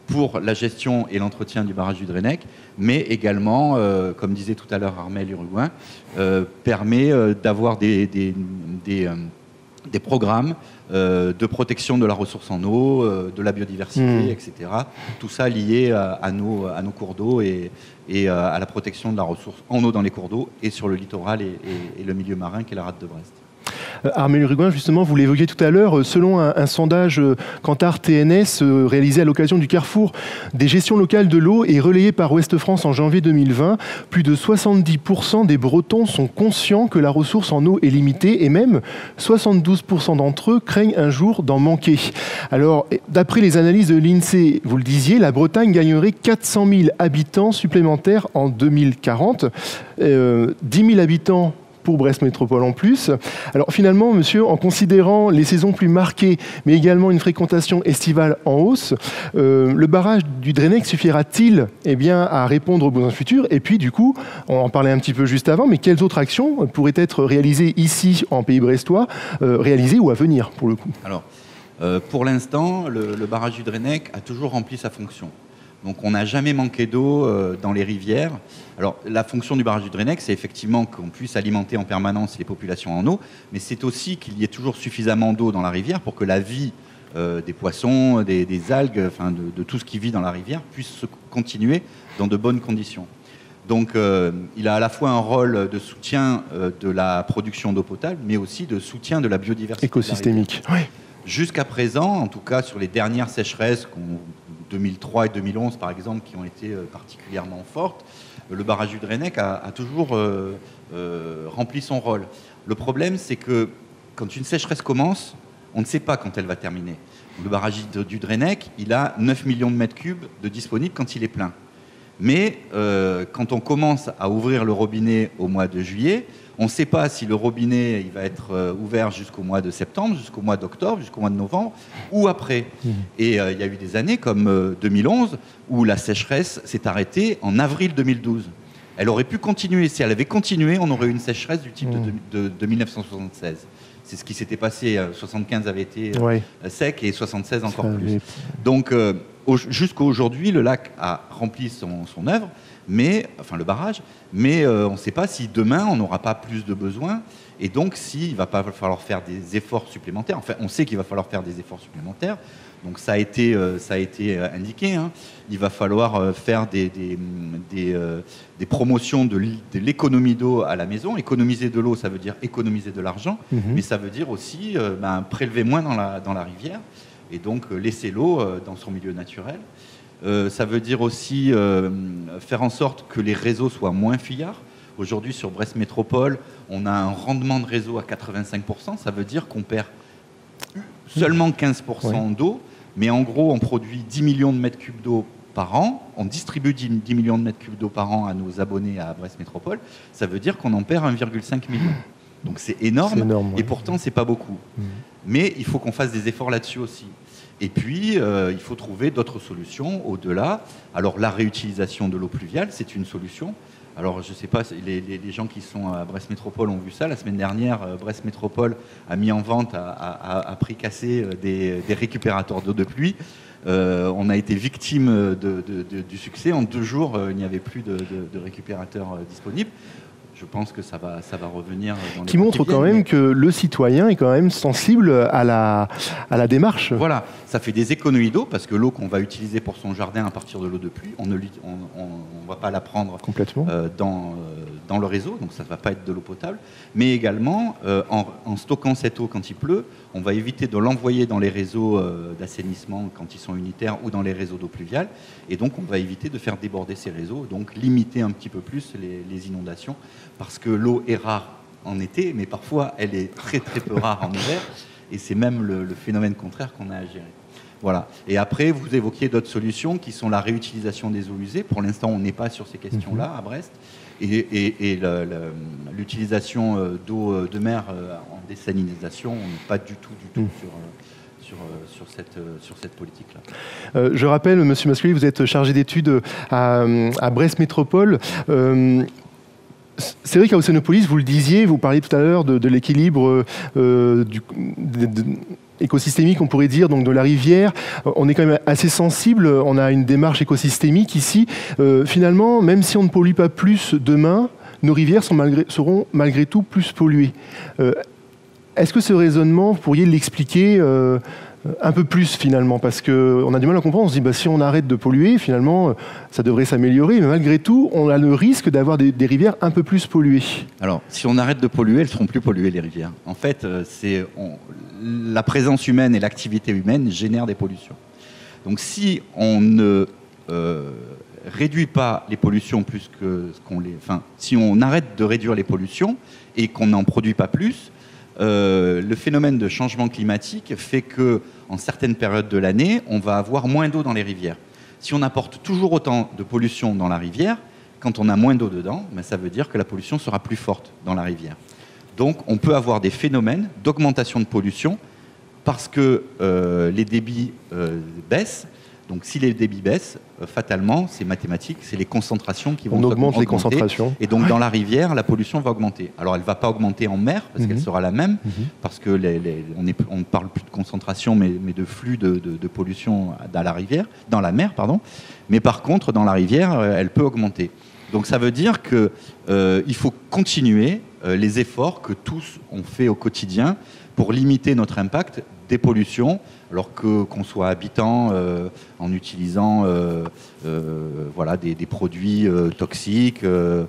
pour la gestion et l'entretien du barrage du Drennec, mais également, euh, comme disait tout à l'heure Armel Uruguin, euh, permet euh, d'avoir des, des, des, euh, des programmes euh, de protection de la ressource en eau, euh, de la biodiversité, mmh. et cetera. Tout ça lié à, à, nos, à nos cours d'eau et, et à la protection de la ressource en eau dans les cours d'eau et sur le littoral et, et, et le milieu marin qui est la rade de Brest. Armel Uruguin, justement, vous l'évoquiez tout à l'heure, selon un, un sondage Kantar T N S euh, réalisé à l'occasion du Carrefour des gestions locales de l'eau et relayé par Ouest France en janvier deux mille vingt, plus de soixante-dix pour cent des Bretons sont conscients que la ressource en eau est limitée et même soixante-douze pour cent d'entre eux craignent un jour d'en manquer. Alors, d'après les analyses de l'INSEE, vous le disiez, la Bretagne gagnerait quatre cent mille habitants supplémentaires en deux mille quarante, euh, dix mille habitants pour Brest Métropole en plus. Alors finalement, monsieur, en considérant les saisons plus marquées, mais également une fréquentation estivale en hausse, euh, le barrage du Drennec suffira-t-il eh bien, à répondre aux besoins futurs? Et puis du coup, on en parlait un petit peu juste avant, mais quelles autres actions pourraient être réalisées ici, en Pays brestois, euh, réalisées ou à venir pour le coup? Alors, euh, pour l'instant, le, le barrage du Drennec a toujours rempli sa fonction. Donc on n'a jamais manqué d'eau euh, dans les rivières. Alors la fonction du barrage du Drennec, c'est effectivement qu'on puisse alimenter en permanence les populations en eau, mais c'est aussi qu'il y ait toujours suffisamment d'eau dans la rivière pour que la vie euh, des poissons, des, des algues, enfin de, de tout ce qui vit dans la rivière puisse se continuer dans de bonnes conditions. Donc euh, il a à la fois un rôle de soutien euh, de la production d'eau potable, mais aussi de soutien de la biodiversité écosystémique. Oui. Jusqu'à présent, en tout cas sur les dernières sécheresses qu'on deux mille trois et deux mille onze par exemple, qui ont été particulièrement fortes, le barrage du Drennec a, a toujours euh, euh, rempli son rôle. Le problème, c'est que quand une sécheresse commence, on ne sait pas quand elle va terminer. Le barrage du Drennec, il a neuf millions de mètres cubes de disponibles quand il est plein. Mais euh, quand on commence à ouvrir le robinet au mois de juillet, on ne sait pas si le robinet il va être euh, ouvert jusqu'au mois de septembre, jusqu'au mois d'octobre, jusqu'au mois de novembre ou après. Mmh. Et il euh, y a eu des années comme euh, deux mille onze où la sécheresse s'est arrêtée en avril deux mille douze. Elle aurait pu continuer. Si elle avait continué, on aurait eu une sécheresse du type mmh. de, de, de mille neuf cent soixante-seize. C'est ce qui s'était passé. soixante-quinze avait été euh, ouais. sec et soixante-seize encore Ça plus. Avait... Donc euh, jusqu'à aujourd'hui, le lac a rempli son, son œuvre. Mais, enfin le barrage, mais euh, on ne sait pas si demain on n'aura pas plus de besoins et donc s'il ne va pas falloir faire des efforts supplémentaires. Enfin, on sait qu'il va falloir faire des efforts supplémentaires, donc ça a été, euh, ça a été indiqué. Hein. Il va falloir euh, faire des, des, des, euh, des promotions de l'économie d'eau à la maison. Économiser de l'eau, ça veut dire économiser de l'argent, mmh. mais ça veut dire aussi euh, ben, prélever moins dans la, dans la rivière et donc euh, laisser l'eau euh, dans son milieu naturel. Euh, ça veut dire aussi euh, faire en sorte que les réseaux soient moins fuyards. Aujourd'hui, sur Brest Métropole, on a un rendement de réseau à quatre-vingt-cinq pour cent. Ça veut dire qu'on perd seulement quinze pour cent ouais. d'eau, mais en gros, on produit dix millions de mètres cubes d'eau par an. On distribue dix millions de mètres cubes d'eau par an à nos abonnés à Brest Métropole. Ça veut dire qu'on en perd un virgule cinq million. Donc c'est énorme, c'est énorme ouais. et pourtant, c'est pas beaucoup. Mmh. Mais il faut qu'on fasse des efforts là-dessus aussi. Et puis, euh, il faut trouver d'autres solutions au-delà. Alors, la réutilisation de l'eau pluviale, c'est une solution. Alors, je ne sais pas, les, les, les gens qui sont à Brest Métropole ont vu ça. La semaine dernière, Brest Métropole a mis en vente à, à, à prix cassé des, des récupérateurs d'eau de pluie. Euh, on a été victime de, de, de, du succès. En deux jours, il n'y avait plus de, de, de récupérateurs disponibles. Je pense que ça va, ça va revenir dans les qui montre quand même mais... que le citoyen est quand même sensible à la, à la démarche. Voilà, ça fait des économies d'eau parce que l'eau qu'on va utiliser pour son jardin à partir de l'eau de pluie, on ne on, on, on va pas la prendre complètement euh, dans, euh, dans le réseau, donc ça ne va pas être de l'eau potable. Mais également, euh, en, en stockant cette eau quand il pleut, on va éviter de l'envoyer dans les réseaux euh, d'assainissement quand ils sont unitaires ou dans les réseaux d'eau pluviale. Et donc, on va éviter de faire déborder ces réseaux, donc limiter un petit peu plus les, les inondations. Parce que l'eau est rare en été, mais parfois elle est très très peu rare en hiver, et c'est même le, le phénomène contraire qu'on a à gérer. Voilà. Et après, vous évoquiez d'autres solutions qui sont la réutilisation des eaux usées. Pour l'instant, on n'est pas sur ces questions-là à Brest, et, et, et l'utilisation d'eau de mer en désalinisation, on n'est pas du tout, du tout mmh. sur... Sur, sur, cette, sur cette politique-là. Euh, je rappelle, Monsieur Mascueli, vous êtes chargé d'études à, à Brest Métropole. Euh, C'est vrai qu'à Océanopolis, vous le disiez, vous parliez tout à l'heure de, de l'équilibre euh, du, de, de, écosystémique, on pourrait dire, donc de la rivière. On est quand même assez sensible, on a une démarche écosystémique ici. Euh, finalement, même si on ne pollue pas plus demain, nos rivières sont malgré, seront malgré tout plus polluées. Euh, est-ce que ce raisonnement, vous pourriez l'expliquer euh, un peu plus finalement, parce qu'on a du mal à comprendre, on se dit bah, si on arrête de polluer, finalement ça devrait s'améliorer, mais malgré tout on a le risque d'avoir des, des rivières un peu plus polluées. Alors si on arrête de polluer, elles seront plus polluées les rivières. En fait, c'est, on, la présence humaine et l'activité humaine génèrent des pollutions. Donc si on ne euh, réduit pas les pollutions plus que ce qu'on les... Enfin, si on arrête de réduire les pollutions et qu'on n'en produit pas plus, Euh, le phénomène de changement climatique fait qu'en certaines périodes de l'année, on va avoir moins d'eau dans les rivières. Si on apporte toujours autant de pollution dans la rivière, quand on a moins d'eau dedans, ben ça veut dire que la pollution sera plus forte dans la rivière. Donc on peut avoir des phénomènes d'augmentation de pollution parce que euh, les débits euh, baissent. Donc si les débits baissent, euh, fatalement, c'est mathématique, c'est les concentrations qui vont on augmente augmenter. les concentrations. Et donc dans la rivière, la pollution va augmenter. Alors elle ne va pas augmenter en mer, parce mmh. qu'elle sera la même, mmh. parce que les, les, on ne on parle plus de concentration, mais, mais de flux de, de, de pollution dans la rivière, dans la mer, pardon. Mais par contre, dans la rivière, elle peut augmenter. Donc ça veut dire qu'il euh, faut continuer euh, les efforts que tous ont fait au quotidien pour limiter notre impact des pollutions, alors que qu'on soit habitant euh, en utilisant euh, euh, voilà, des, des produits euh, toxiques, euh,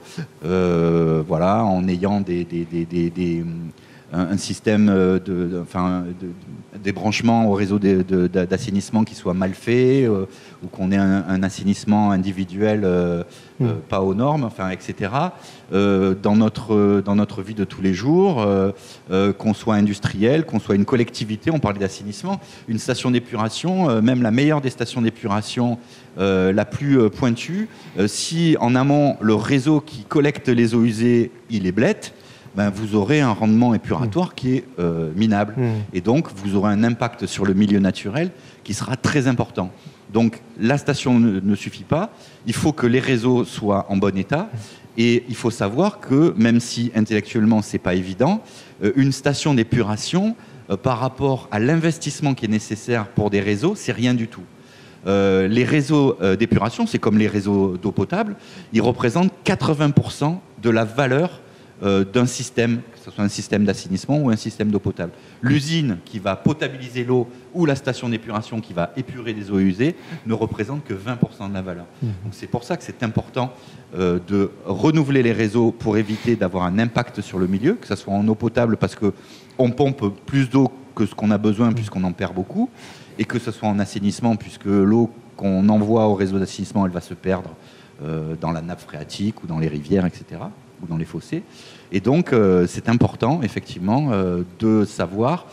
euh, voilà, en ayant des, des, des, des, des, un système de, de, enfin, de, des branchements au réseau de, de, d'assainissement qui soit mal fait, euh, ou qu'on ait un, un assainissement individuel euh, mmh. euh, pas aux normes, enfin, et cetera. Euh, dans, notre, dans notre vie de tous les jours, euh, euh, qu'on soit industriel, qu'on soit une collectivité, on parlait d'assainissement, une station d'épuration, euh, même la meilleure des stations d'épuration, euh, la plus euh, pointue, euh, si en amont le réseau qui collecte les eaux usées, il est blette, ben, vous aurez un rendement épuratoire mmh. qui est euh, minable. Mmh. Et donc, vous aurez un impact sur le milieu naturel qui sera très important. Donc, la station ne, ne suffit pas. Il faut que les réseaux soient en bon état. Et il faut savoir que, même si intellectuellement, ce n'est pas évident, euh, une station d'épuration, euh, par rapport à l'investissement qui est nécessaire pour des réseaux, c'est rien du tout. Euh, les réseaux euh, d'épuration, c'est comme les réseaux d'eau potable, ils représentent quatre-vingts pour cent de la valeur Euh, d'un système, que ce soit un système d'assainissement ou un système d'eau potable. L'usine qui va potabiliser l'eau ou la station d'épuration qui va épurer des eaux usées ne représente que vingt pour cent de la valeur. Donc c'est pour ça que c'est important euh, de renouveler les réseaux pour éviter d'avoir un impact sur le milieu, que ce soit en eau potable parce qu'on pompe plus d'eau que ce qu'on a besoin puisqu'on en perd beaucoup, et que ce soit en assainissement puisque l'eau qu'on envoie au réseau d'assainissement, elle va se perdre euh, dans la nappe phréatique ou dans les rivières, et cetera, ou dans les fossés. Et donc, euh, c'est important, effectivement, euh, de savoir,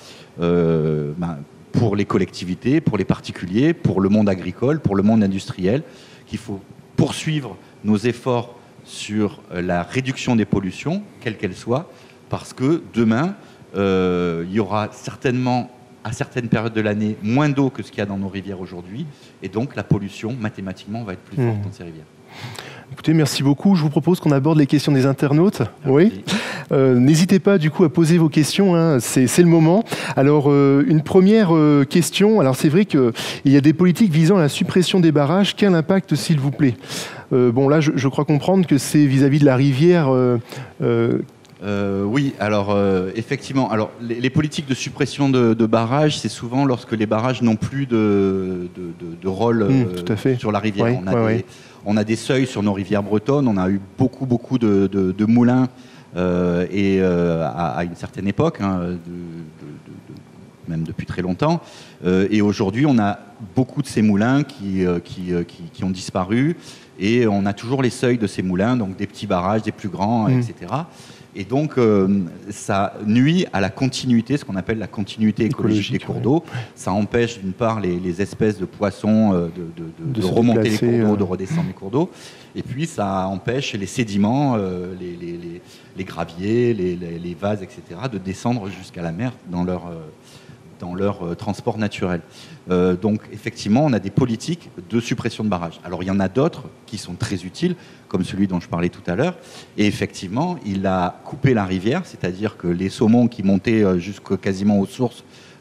euh, ben, pour les collectivités, pour les particuliers, pour le monde agricole, pour le monde industriel, qu'il faut poursuivre nos efforts sur la réduction des pollutions, quelles qu'elles soient, parce que demain, euh, il y aura certainement, à certaines périodes de l'année, moins d'eau que ce qu'il y a dans nos rivières aujourd'hui, et donc la pollution, mathématiquement, va être plus forte mmh. dans ces rivières. Écoutez, merci beaucoup. Je vous propose qu'on aborde les questions des internautes. Ah, oui. oui. Euh, n'hésitez pas du coup à poser vos questions. Hein. C'est, c'est le moment. Alors, euh, une première euh, question. Alors, c'est vrai qu'il y a des politiques visant à la suppression des barrages. Quel impact, s'il vous plaît ? euh, Bon, là, je, je crois comprendre que c'est vis-à-vis de la rivière. Euh, euh, Euh, oui, alors euh, effectivement, alors les, les politiques de suppression de, de barrages, c'est souvent lorsque les barrages n'ont plus de, de, de, de rôle euh, mmh, tout à fait. sur la rivière. Oui, on, a oui, des, oui. on a des seuils sur nos rivières bretonnes, on a eu beaucoup, beaucoup de, de, de moulins euh, et euh, à, à une certaine époque, hein, de, de, de, de, même depuis très longtemps. Euh, et aujourd'hui, on a beaucoup de ces moulins qui, euh, qui, euh, qui, qui ont disparu et on a toujours les seuils de ces moulins, donc des petits barrages, des plus grands, mmh. et cetera. Et donc, euh, ça nuit à la continuité, ce qu'on appelle la continuité écologique, écologique des cours d'eau. Ouais. Ça empêche, d'une part, les, les espèces de poissons euh, de, de, de, de, de remonter déplacer, les cours d'eau, euh... de redescendre les cours d'eau. Et puis, ça empêche les sédiments, euh, les, les, les, les graviers, les, les, les vases, et cetera, de descendre jusqu'à la mer dans leur... Euh, dans leur euh, transport naturel. Euh, donc, effectivement, on a des politiques de suppression de barrages. Alors, il y en a d'autres qui sont très utiles, comme celui dont je parlais tout à l'heure. Et effectivement, il a coupé la rivière, c'est-à-dire que les saumons qui montaient jusqu'à quasiment aux sources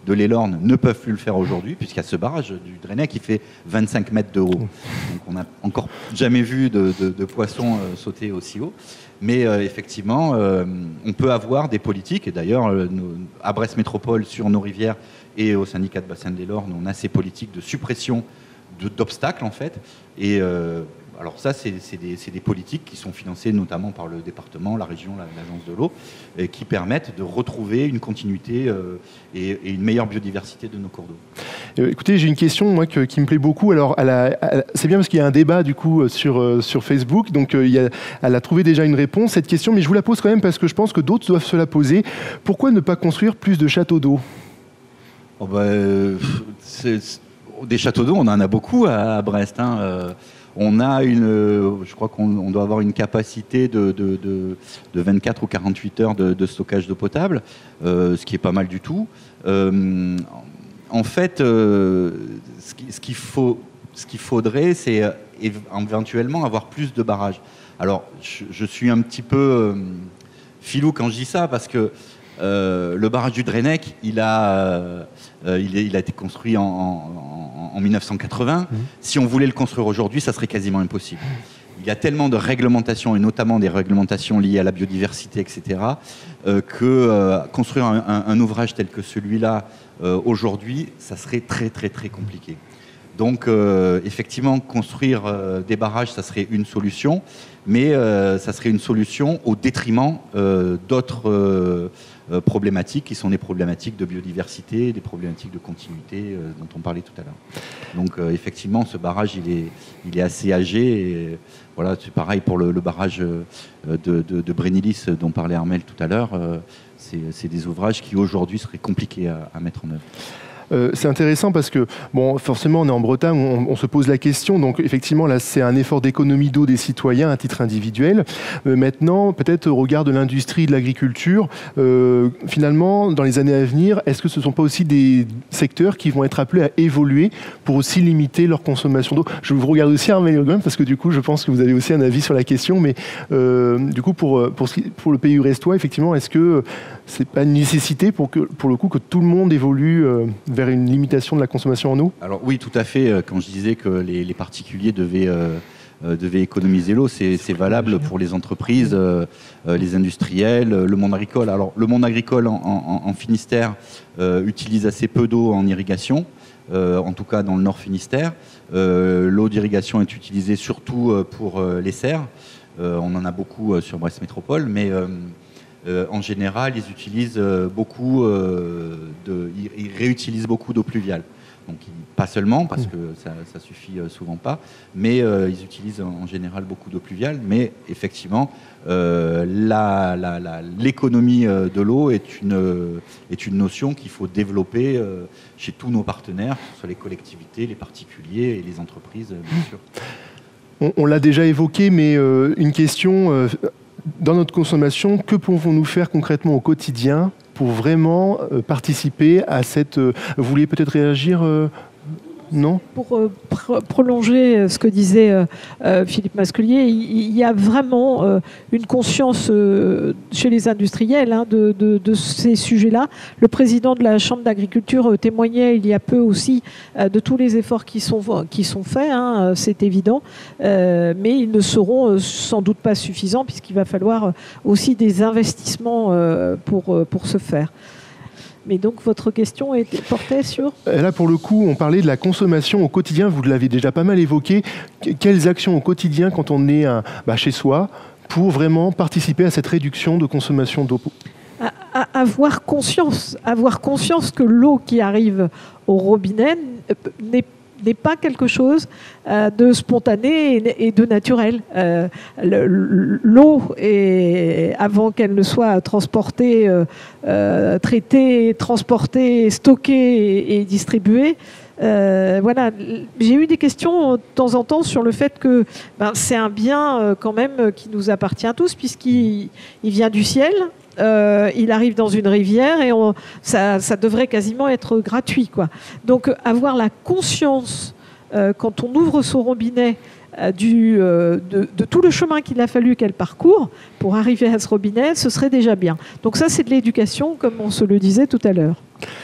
de l'Elorn ne peuvent plus le faire aujourd'hui, puisqu'il y a ce barrage du Drennec qui fait vingt-cinq mètres de haut. Donc on n'a encore jamais vu de, de, de poissons euh, sauter aussi haut. Mais euh, effectivement, euh, on peut avoir des politiques, et d'ailleurs, euh, à Brest Métropole, sur nos rivières et au syndicat de bassin de l'Elorn, on a ces politiques de suppression d'obstacles, en fait. Et euh, alors ça, c'est des, des politiques qui sont financées notamment par le département, la région, l'agence de l'eau, et qui permettent de retrouver une continuité euh, et, et une meilleure biodiversité de nos cours d'eau. Euh, écoutez, j'ai une question moi, que, qui me plaît beaucoup. Alors, c'est bien parce qu'il y a un débat du coup sur, euh, sur Facebook, donc euh, il y a, elle a trouvé déjà une réponse, cette question, mais je vous la pose quand même parce que je pense que d'autres doivent se la poser. Pourquoi ne pas construire plus de châteaux d'eau? Oh bah, euh, des châteaux d'eau, on en a beaucoup à, à Brest. Hein. Euh, on a une, je crois qu'on doit avoir une capacité de, de, de, de vingt-quatre ou quarante-huit heures de, de stockage d'eau potable, euh, ce qui est pas mal du tout. Euh, en fait, euh, ce qu'il ce qu'il faut, ce qu'il faudrait, c'est éventuellement avoir plus de barrages. Alors, je, je suis un petit peu euh, filou quand je dis ça, parce que Euh, le barrage du Drennec, il a, euh, il, est, il a été construit en, en, en mille neuf cent quatre-vingts. Mmh. Si on voulait le construire aujourd'hui, ça serait quasiment impossible. Il y a tellement de réglementations, et notamment des réglementations liées à la biodiversité, et cetera, euh, que euh, construire un, un, un ouvrage tel que celui-là euh, aujourd'hui, ça serait très très très compliqué. Donc euh, effectivement, construire euh, des barrages, ça serait une solution, mais euh, ça serait une solution au détriment euh, d'autres euh, euh, problématiques qui sont des problématiques de biodiversité, des problématiques de continuité euh, dont on parlait tout à l'heure. Donc euh, effectivement, ce barrage, il est, il est assez âgé. Et, voilà, c'est pareil pour le, le barrage de, de, de Brénilis dont parlait Armel tout à l'heure. Euh, c'est des ouvrages qui aujourd'hui seraient compliqués à, à mettre en œuvre. Euh, c'est intéressant parce que, bon, forcément, on est en Bretagne, on, on se pose la question. Donc, effectivement, là, c'est un effort d'économie d'eau des citoyens à titre individuel. Euh, maintenant, peut-être au regard de l'industrie de l'agriculture, euh, finalement, dans les années à venir, est-ce que ce ne sont pas aussi des secteurs qui vont être appelés à évoluer pour aussi limiter leur consommation d'eau? Je vous regarde aussi, Armel, parce que du coup, je pense que vous avez aussi un avis sur la question. Mais euh, du coup, pour, pour, pour le pays brestois, effectivement, est-ce que c'est pas une nécessité pour, que, pour le coup que tout le monde évolue euh, vers une limitation de la consommation en eau? Alors oui, tout à fait. Quand je disais que les, les particuliers devaient, euh, devaient économiser l'eau, c'est valable pour les entreprises, euh, les industriels, le monde agricole. Alors le monde agricole en, en, en Finistère euh, utilise assez peu d'eau en irrigation, euh, en tout cas dans le Nord Finistère. Euh, L'eau d'irrigation est utilisée surtout pour euh, les serres. Euh, on en a beaucoup euh, sur Brest Métropole, mais euh, Euh, en général, ils utilisent euh, beaucoup euh, de, ils, ils réutilisent beaucoup d'eau pluviale. Donc, ils, pas seulement, parce que ça, ça suffit euh, souvent pas, mais euh, ils utilisent en, en général beaucoup d'eau pluviale. Mais effectivement, euh, l'économie euh, de l'eau est une, euh, est une notion qu'il faut développer euh, chez tous nos partenaires, que ce soit les collectivités, les particuliers et les entreprises, euh, bien sûr. On, on l'a déjà évoqué, mais euh, une question... Euh, dans notre consommation, que pouvons-nous faire concrètement au quotidien pour vraiment euh, participer à cette... Euh, vous vouliez peut-être réagir euh, non? Pour euh, pr prolonger ce que disait euh, euh, Philippe Masculier, il, il y a vraiment euh, une conscience euh, chez les industriels hein, de, de, de ces sujets-là. Le président de la Chambre d'agriculture euh, témoignait il y a peu aussi euh, de tous les efforts qui sont, qui sont faits, hein, c'est évident, euh, mais ils ne seront euh, sans doute pas suffisants puisqu'il va falloir aussi des investissements euh, pour, euh, pour ce faire. Mais donc, votre question était portée sur... Là, pour le coup, on parlait de la consommation au quotidien. Vous l'avez déjà pas mal évoqué. Quelles actions au quotidien, quand on est un, bah, chez soi, pour vraiment participer à cette réduction de consommation d'eau? Avoir conscience, avoir conscience que l'eau qui arrive au robinet n'est pas n'est pas quelque chose euh, de spontané et de naturel. Euh, L'eau, avant qu'elle ne soit transportée, euh, euh, traitée, transportée, stockée et, et distribuée, euh, voilà. J'ai eu des questions de temps en temps sur le fait que ben, c'est un bien euh, quand même qui nous appartient à tous puisqu'il il vient du ciel. Euh, il arrive dans une rivière et on, ça, ça devrait quasiment être gratuit, quoi. Donc avoir la conscience euh, quand on ouvre son robinet euh, du, euh, de, de tout le chemin qu'il a fallu qu'elle parcourt pour arriver à ce robinet, ce serait déjà bien. Donc ça c'est de l'éducation comme on se le disait tout à l'heure.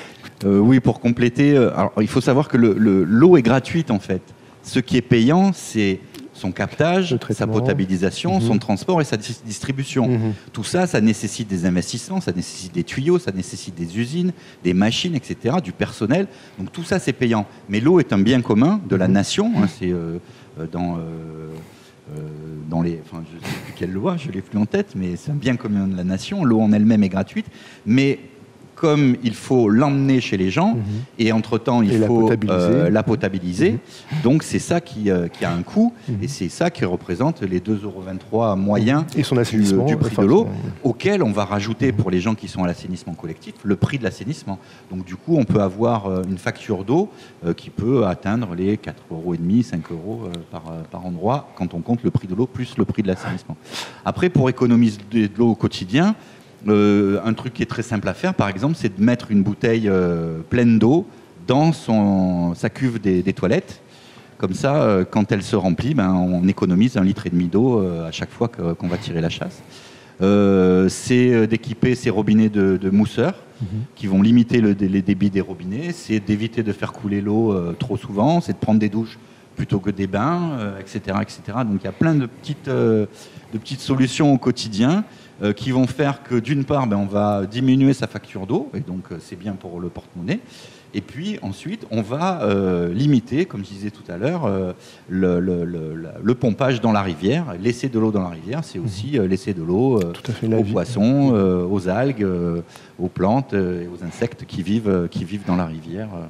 Euh, oui, pour compléter, euh, alors, il faut savoir que le, le, l'eau est gratuite en fait. Ce qui est payant, c'est son captage, sa potabilisation, mmh. son transport et sa distribution. Mmh. Tout ça, ça nécessite des investissements, ça nécessite des tuyaux, ça nécessite des usines, des machines, et cetera, du personnel. Donc tout ça, c'est payant. Mais l'eau est un bien commun de la nation. Hein, c'est euh, dans... Euh, Euh, dans les, enfin, je ne sais plus quelle loi, je ne l'ai plus en tête, mais c'est un bien commun de la nation. L'eau en elle-même est gratuite, mais comme il faut l'emmener chez les gens, mmh. et entre-temps, il et faut la potabiliser. Euh, la potabiliser. Mmh. Donc, c'est ça qui, euh, qui a un coût, mmh. et c'est ça qui représente les deux euros vingt-trois moyens et son du, du prix de l'eau, auquel on va rajouter, pour les gens qui sont à l'assainissement collectif, le prix de l'assainissement. Donc, du coup, on peut avoir euh, une facture d'eau euh, qui peut atteindre les quatre euros cinquante, cinq euros euh, par, euh, par endroit, quand on compte le prix de l'eau plus le prix de l'assainissement. Après, pour économiser de l'eau au quotidien, Euh, un truc qui est très simple à faire, par exemple, c'est de mettre une bouteille euh, pleine d'eau dans son, sa cuve des, des toilettes. Comme ça, euh, quand elle se remplit, ben, on économise un litre et demi d'eau euh, à chaque fois que, qu'on va tirer la chasse. Euh, c'est d'équiper ces robinets de, de mousseurs mmh. qui vont limiter le, les débits des robinets. C'est d'éviter de faire couler l'eau euh, trop souvent. C'est de prendre des douches plutôt que des bains, euh, et cetera, et cetera. Donc il y a plein de petites, euh, de petites solutions au quotidien euh, qui vont faire que d'une part, ben, on va diminuer sa facture d'eau, et donc euh, c'est bien pour le porte-monnaie. Et puis ensuite, on va euh, limiter, comme je disais tout à l'heure, euh, le, le, le, le pompage dans la rivière. Laisser de l'eau dans la rivière, c'est aussi euh, laisser de l'eau euh, aux poissons, euh, aux algues, euh, aux plantes euh, et aux insectes qui vivent, euh, qui vivent dans la rivière. Euh.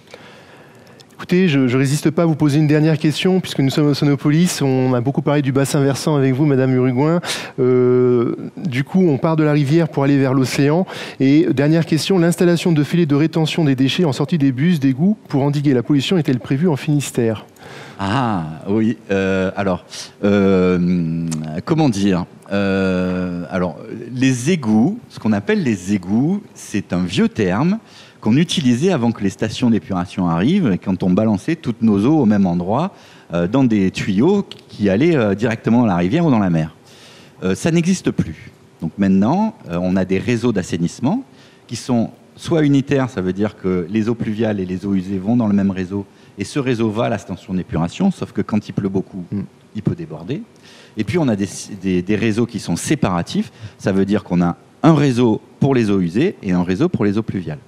Écoutez, je ne résiste pas à vous poser une dernière question, puisque nous sommes au Sonopolis. On a beaucoup parlé du bassin versant avec vous, Madame Uruguin. Euh, du coup, on part de la rivière pour aller vers l'océan. Et dernière question, l'installation de filets de rétention des déchets en sortie des bus, d'égouts, pour endiguer la pollution, est-elle prévue en Finistère ? Ah, oui. Euh, alors, euh, comment dire euh, alors, les égouts, ce qu'on appelle les égouts, c'est un vieux terme qu'on utilisait avant que les stations d'épuration arrivent, et quand on balançait toutes nos eaux au même endroit, euh, dans des tuyaux qui allaient euh, directement dans la rivière ou dans la mer. Euh, ça n'existe plus. Donc maintenant, euh, on a des réseaux d'assainissement qui sont soit unitaires, ça veut dire que les eaux pluviales et les eaux usées vont dans le même réseau, et ce réseau va à la station d'épuration, sauf que quand il pleut beaucoup, mm. il peut déborder. Et puis on a des, des, des réseaux qui sont séparatifs, ça veut dire qu'on a un réseau pour les eaux usées et un réseau pour les eaux pluviales.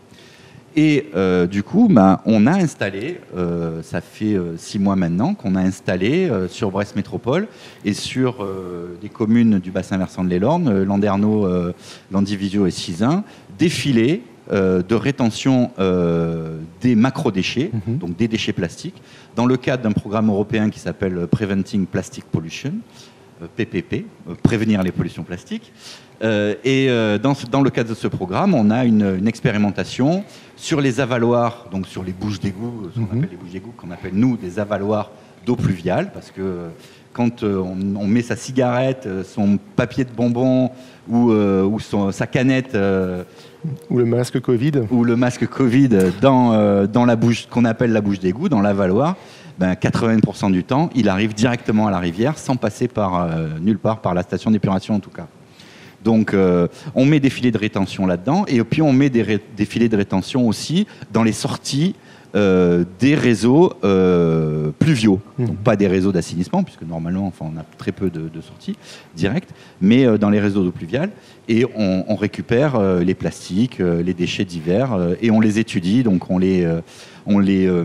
Et euh, du coup, bah, on a installé, euh, ça fait euh, six mois maintenant, qu'on a installé euh, sur Brest Métropole et sur euh, des communes du bassin versant de l'Elorn, euh, Landerneau, euh, Landivisiau et Sizun, des filets euh, de rétention euh, des macrodéchets, mmh. donc des déchets plastiques, dans le cadre d'un programme européen qui s'appelle Preventing Plastic Pollution, euh, P P P, euh, prévenir les pollutions plastiques. Euh, et euh, dans, ce, dans le cadre de ce programme, on a une, une expérimentation sur les avaloirs, donc sur les bouches d'égout, ce qu'on mmh. appelle les bouches d'égout, qu'on appelle nous des avaloirs d'eau pluviale, parce que quand euh, on, on met sa cigarette, son papier de bonbon ou, euh, ou son, sa canette... Euh, ou le masque Covid. Ou le masque Covid dans, euh, dans la bouche, qu'on appelle la bouche d'égout, dans l'avaloir, ben quatre-vingts pour cent du temps, il arrive directement à la rivière, sans passer par euh, nulle part par la station d'épuration en tout cas. Donc, euh, on met des filets de rétention là-dedans, et puis on met des, ré- des filets de rétention aussi dans les sorties euh, des réseaux euh, pluviaux. Mmh. Donc, pas des réseaux d'assainissement, puisque normalement, enfin, on a très peu de, de sorties directes, mais euh, dans les réseaux d'eau pluviale. Et on, on récupère euh, les plastiques, euh, les déchets divers, euh, et on les étudie. Donc, on les, euh, on les, euh,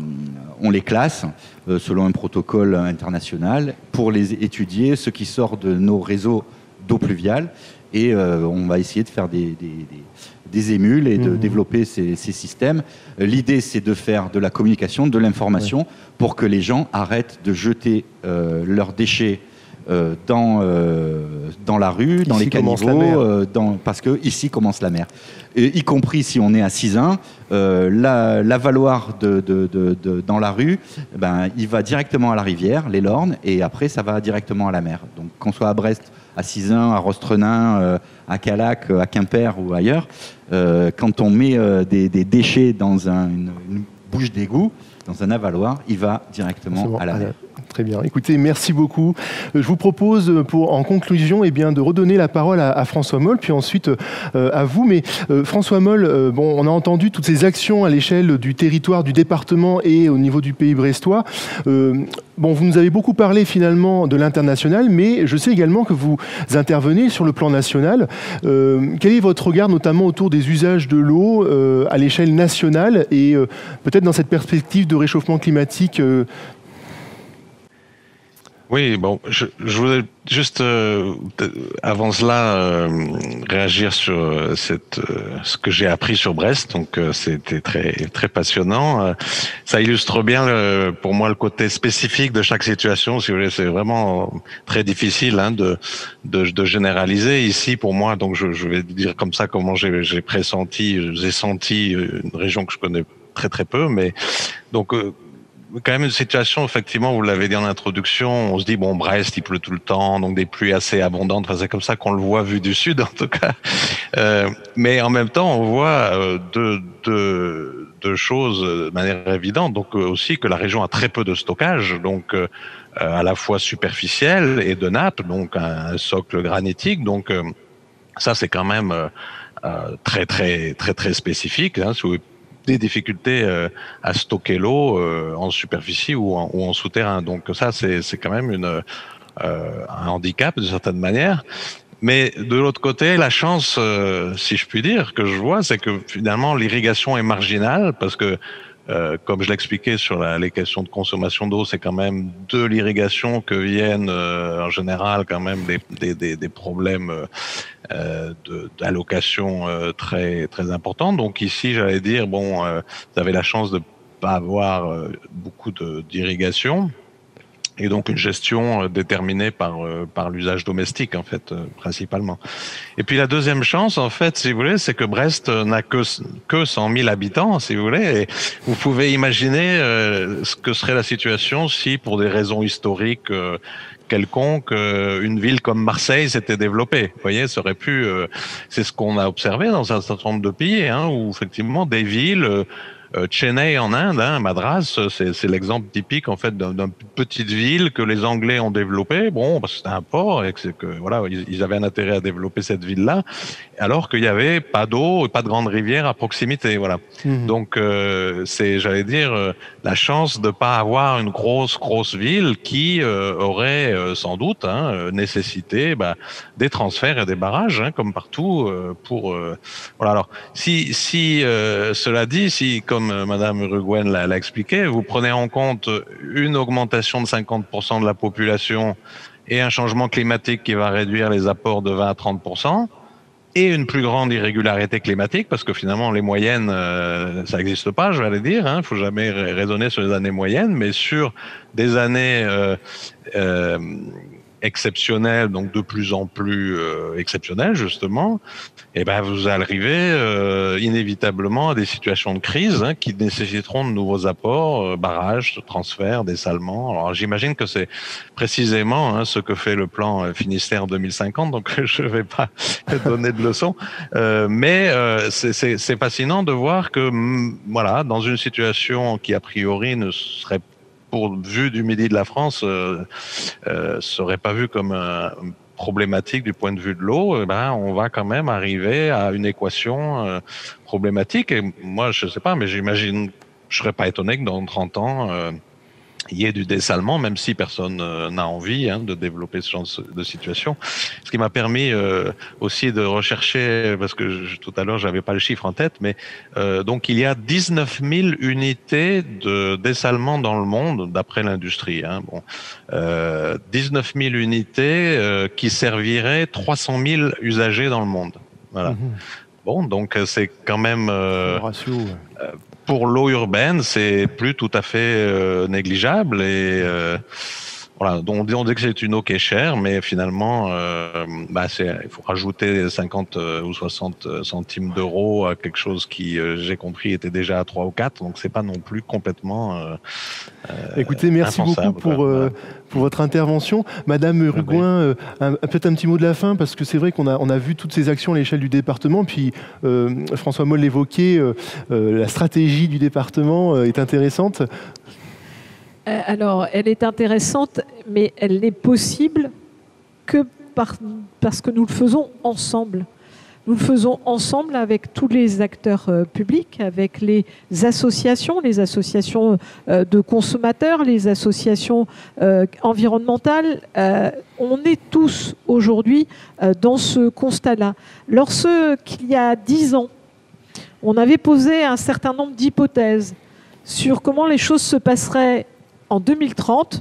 on les classe euh, selon un protocole international pour les étudier, ce qui sort de nos réseaux d'eau pluviale, et euh, on va essayer de faire des, des, des, des émules et de mmh. développer ces, ces systèmes. L'idée, c'est de faire de la communication, de l'information, ouais. pour que les gens arrêtent de jeter euh, leurs déchets euh, dans, euh, dans la rue, ici dans les caniveaux, euh, dans, parce que ici commence la mer. Et, y compris si on est à Sizun, euh, la, l'avaloir de, de, de, de, dans la rue, ben, il va directement à la rivière, l'Elorn, et après ça va directement à la mer. Donc qu'on soit à Brest, à Sizun, à Rostrenain, euh, à Calac, à Quimper ou ailleurs, euh, quand on met euh, des, des déchets dans un, une, une bouche d'égout, dans un avaloir, il va directement bon, à la mer. Très bien. Écoutez, merci beaucoup. Je vous propose, pour, en conclusion, eh bien, de redonner la parole à, à François Moll, puis ensuite euh, à vous. Mais euh, François Moll, euh, bon, on a entendu toutes ces actions à l'échelle du territoire, du département et au niveau du pays brestois. Euh, bon, vous nous avez beaucoup parlé finalement de l'international, mais je sais également que vous intervenez sur le plan national. Euh, quel est votre regard, notamment autour des usages de l'eau euh, à l'échelle nationale et euh, peut-être dans cette perspective de réchauffement climatique euh, Oui, bon, je, je voulais juste, euh, avant cela, euh, réagir sur euh, cette, euh, ce que j'ai appris sur Brest. Donc, euh, c'était très, très passionnant. Euh, ça illustre bien, le, pour moi, le côté spécifique de chaque situation. Si vous voulez, c'est vraiment très difficile hein, de, de, de généraliser ici. Pour moi, donc, je, je vais dire comme ça comment j'ai, j'ai pressenti, j'ai senti une région que je connais très très peu, mais donc. Euh, quand même une situation, effectivement, vous l'avez dit en introduction, on se dit, bon, Brest, il pleut tout le temps, donc des pluies assez abondantes, enfin, c'est comme ça qu'on le voit vu du sud, en tout cas. Euh, mais en même temps, on voit euh, deux, deux, deux choses de manière évidente, donc euh, aussi que la région a très peu de stockage, donc euh, à la fois superficiel et de nappe, donc un, un socle granitique, donc euh, ça, c'est quand même euh, euh, très, très, très, très spécifique, hein, si vous des difficultés euh, à stocker l'eau euh, en superficie ou en, ou en souterrain. Donc ça, c'est, c'est quand même une, euh, un handicap de certaine manière. Mais de l'autre côté, la chance, euh, si je puis dire, que je vois, c'est que finalement l'irrigation est marginale parce que Euh, comme je l'expliquais sur la, les questions de consommation d'eau, c'est quand même de l'irrigation que viennent euh, en général quand même des, des, des, des problèmes euh, de, d'allocation euh, très très importants. Donc ici, j'allais dire bon, euh, vous avez la chance de pas avoir euh, beaucoup de, d'irrigation. Et donc une gestion déterminée par par l'usage domestique en fait euh, principalement. Et puis la deuxième chance en fait, si vous voulez, c'est que Brest n'a que que cent mille habitants, si vous voulez. Et vous pouvez imaginer euh, ce que serait la situation si, pour des raisons historiques euh, quelconques, euh, une ville comme Marseille s'était développée. Vous voyez, ça aurait pu. Euh, c'est ce qu'on a observé dans un certain nombre de pays, hein, où effectivement des villes. Euh, Euh, Chennai en Inde, hein, Madras, c'est, c'est l'exemple typique en fait d'une petite ville que les Anglais ont développée. Bon, parce que c'était un port et que, c'est que voilà, ils, ils avaient un intérêt à développer cette ville-là, alors qu'il y avait pas d'eau et pas de grande rivière à proximité. Voilà. Mmh. Donc euh, c'est, j'allais dire, euh, la chance de pas avoir une grosse grosse ville qui euh, aurait euh, sans doute hein, nécessité bah, des transferts et des barrages, hein, comme partout. Euh, pour euh, voilà. Alors si si euh, cela dit, si comme Madame Uruguayen l'a, l'a expliqué, vous prenez en compte une augmentation de cinquante pour cent de la population et un changement climatique qui va réduire les apports de vingt à trente pour cent et une plus grande irrégularité climatique, parce que finalement les moyennes, euh, ça n'existe pas, je vais aller dire, hein, faut jamais raisonner sur les années moyennes, mais sur des années euh, euh, exceptionnelles, donc de plus en plus euh, exceptionnelles justement, et ben vous arrivez euh, inévitablement à des situations de crise hein, qui nécessiteront de nouveaux apports, euh, barrages, transferts, dessalements. Alors j'imagine que c'est précisément hein, ce que fait le plan Finistère deux mille cinquante, donc je ne vais pas donner de leçons, euh, mais euh, c'est, c'est, c'est fascinant de voir que voilà, dans une situation qui a priori ne serait pour vue du midi de la France, euh, euh, serait pas vu comme un problématique du point de vue de l'eau, eh ben, on va quand même arriver à une équation euh, problématique. Et moi, je sais pas, mais j'imagine, je serais pas étonné que dans trente ans, euh, il y ait du dessalement, même si personne euh, n'a envie hein, de développer ce genre de situation. Ce qui m'a permis euh, aussi de rechercher, parce que je, tout à l'heure, j'avais pas le chiffre en tête, mais euh, donc il y a dix-neuf mille unités de dessalement dans le monde, d'après l'industrie. Hein, bon, euh, dix-neuf mille unités euh, qui serviraient trois cent mille usagers dans le monde. Voilà. Mmh. Bon, donc c'est quand même... Euh, ratio, ouais. euh, Pour l'eau urbaine, c'est plus tout à fait euh, négligeable et euh, voilà. Donc on dit que c'est une eau qui est chère, mais finalement, euh, bah c'est, il faut rajouter cinquante ou soixante centimes d'euros à quelque chose qui, euh, j'ai compris, était déjà à trois ou quatre. Donc c'est pas non plus complètement. Euh, Écoutez, merci beaucoup pour euh, pour votre intervention, Madame Uruguayen. Euh, un, peut-être un petit mot de la fin, parce que c'est vrai qu'on a on a vu toutes ces actions à l'échelle du département. Puis euh, François Moll l'évoquait, euh, euh, la stratégie du département euh, est intéressante. Euh, alors, elle est intéressante, mais elle n'est possible que par, parce que nous le faisons ensemble. Nous le faisons ensemble avec tous les acteurs euh, publics, avec les associations, les associations euh, de consommateurs, les associations euh, environnementales. Euh, on est tous aujourd'hui euh, dans ce constat-là. Lorsqu'il y a dix ans, on avait posé un certain nombre d'hypothèses sur comment les choses se passeraient en deux mille trente,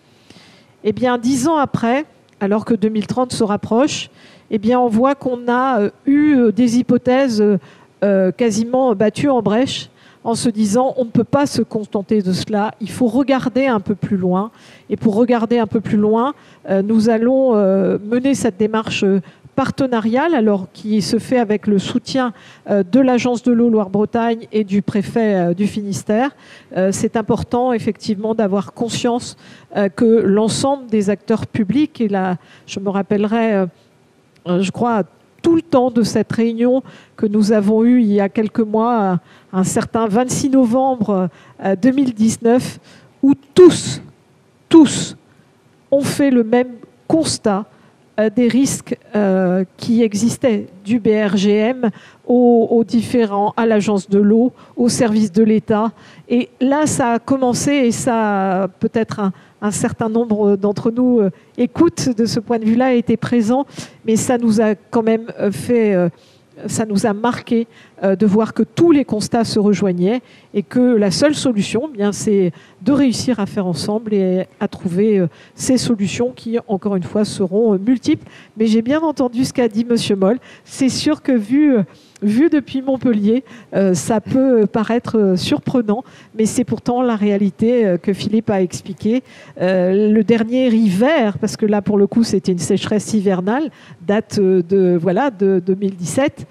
eh bien, dix ans après, alors que deux mille trente se rapproche, eh bien, on voit qu'on a euh, eu euh, des hypothèses euh, quasiment battues en brèche en se disant on ne peut pas se contenter de cela, il faut regarder un peu plus loin. Et pour regarder un peu plus loin, euh, nous allons euh, mener cette démarche euh, partenariale, alors qui se fait avec le soutien euh, de l'Agence de l'eau Loire-Bretagne et du préfet euh, du Finistère. Euh, c'est important effectivement d'avoir conscience euh, que l'ensemble des acteurs publics, et là je me rappellerai euh, je crois, tout le temps de cette réunion que nous avons eue il y a quelques mois, un certain vingt-six novembre deux mille dix-neuf, où tous, tous ont fait le même constat des risques euh, qui existaient du B R G M aux, aux différents, à l'agence de l'eau, au service de l'État. Et là, ça a commencé, et ça, peut-être un, un certain nombre d'entre nous euh, écoutent de ce point de vue-là, été présents, mais ça nous a quand même fait... Euh, ça nous a marqué euh, de voir que tous les constats se rejoignaient et que la seule solution, eh bien, c'est de réussir à faire ensemble et à trouver euh, ces solutions qui, encore une fois, seront euh, multiples. Mais j'ai bien entendu ce qu'a dit Monsieur Moll. C'est sûr que vu, euh, vu depuis Montpellier, euh, ça peut paraître euh, surprenant, mais c'est pourtant la réalité euh, que Philippe a expliquée. Euh, le dernier hiver, parce que là, pour le coup, c'était une sécheresse hivernale, date euh, de, voilà, de deux mille dix-sept,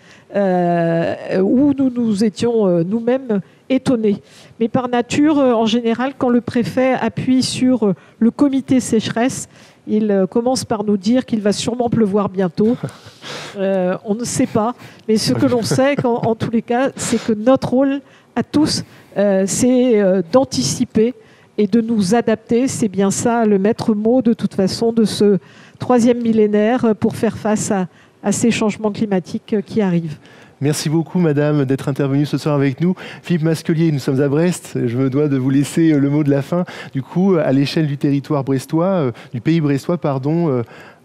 Euh, où nous nous étions euh, nous-mêmes étonnés. Mais par nature, euh, en général, quand le préfet appuie sur euh, le comité sécheresse, il euh, commence par nous dire qu'il va sûrement pleuvoir bientôt. Euh, on ne sait pas, mais ce que l'on sait, qu'en, en tous les cas, c'est que notre rôle à tous, euh, c'est euh, d'anticiper et de nous adapter. C'est bien ça le maître mot, de toute façon, de ce troisième millénaire pour faire face à à ces changements climatiques qui arrivent. Merci beaucoup, madame, d'être intervenue ce soir avec nous. Philippe Masquelier, nous sommes à Brest. Je me dois de vous laisser le mot de la fin. Du coup, à l'échelle du territoire brestois, du pays brestois, pardon,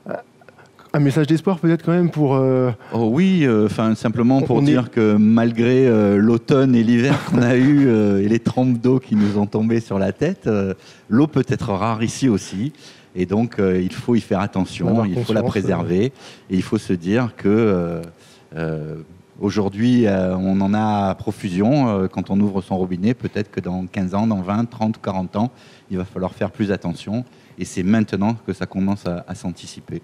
un message d'espoir peut-être quand même pour... Euh... Oh oui, enfin euh, simplement pour dire est... que malgré euh, l'automne et l'hiver qu'on a eu euh, et les trompes d'eau qui nous ont tombé sur la tête, euh, l'eau peut être rare ici aussi. Et donc, euh, il faut y faire attention, il faut la préserver. Euh... Et il faut se dire que euh, euh, aujourd'hui, euh, on en a à profusion. Euh, quand on ouvre son robinet, peut-être que dans quinze ans, dans vingt, trente, quarante ans, il va falloir faire plus attention. Et c'est maintenant que ça commence à, à s'anticiper.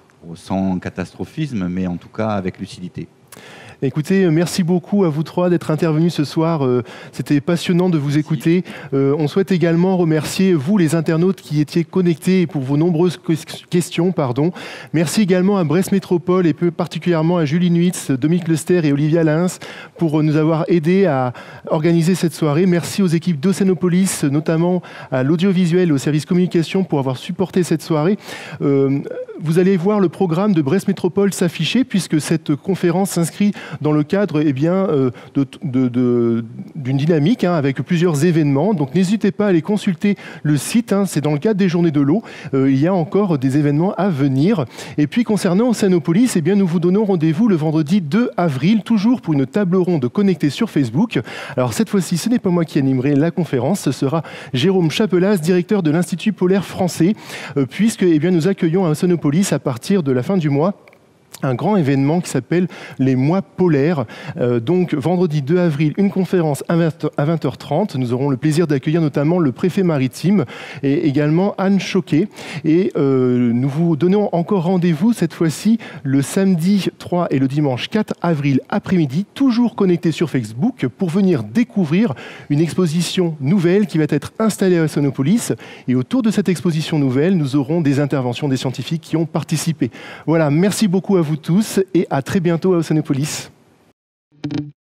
Sans catastrophisme, mais en tout cas avec lucidité. Écoutez, merci beaucoup à vous trois d'être intervenus ce soir. C'était passionnant de vous écouter. Euh, on souhaite également remercier vous, les internautes, qui étiez connectés pour vos nombreuses questions. Pardon. Merci également à Brest Métropole et plus particulièrement à Julie Nuitz, Dominique Lester et Olivia Lins pour nous avoir aidés à organiser cette soirée. Merci aux équipes d'Océanopolis, notamment à l'audiovisuel et au service communication pour avoir supporté cette soirée. Euh, vous allez voir le programme de Brest Métropole s'afficher puisque cette conférence s'inscrit dans le cadre eh bien, euh, de, de, de, d'une dynamique hein, avec plusieurs événements. Donc n'hésitez pas à aller consulter le site, hein, c'est dans le cadre des Journées de l'eau. Euh, il y a encore des événements à venir. Et puis concernant Océanopolis, eh bien, nous vous donnons rendez-vous le vendredi deux avril, toujours pour une table ronde connectée sur Facebook. Alors cette fois-ci, ce n'est pas moi qui animerai la conférence, ce sera Jérôme Chapelas, directeur de l'Institut polaire français, euh, puisque eh bien, nous accueillons à Océanopolis à partir de la fin du mois un grand événement qui s'appelle les mois polaires. Euh, donc vendredi deux avril, une conférence à vingt heures trente. Nous aurons le plaisir d'accueillir notamment le préfet maritime et également Anne Choquet. Et euh, nous vous donnons encore rendez-vous cette fois-ci le samedi trois et le dimanche quatre avril après-midi, toujours connecté sur Facebook pour venir découvrir une exposition nouvelle qui va être installée à Océanopolis. Et autour de cette exposition nouvelle, nous aurons des interventions des scientifiques qui ont participé. Voilà, merci beaucoup à vous tous et à très bientôt à Océanopolis.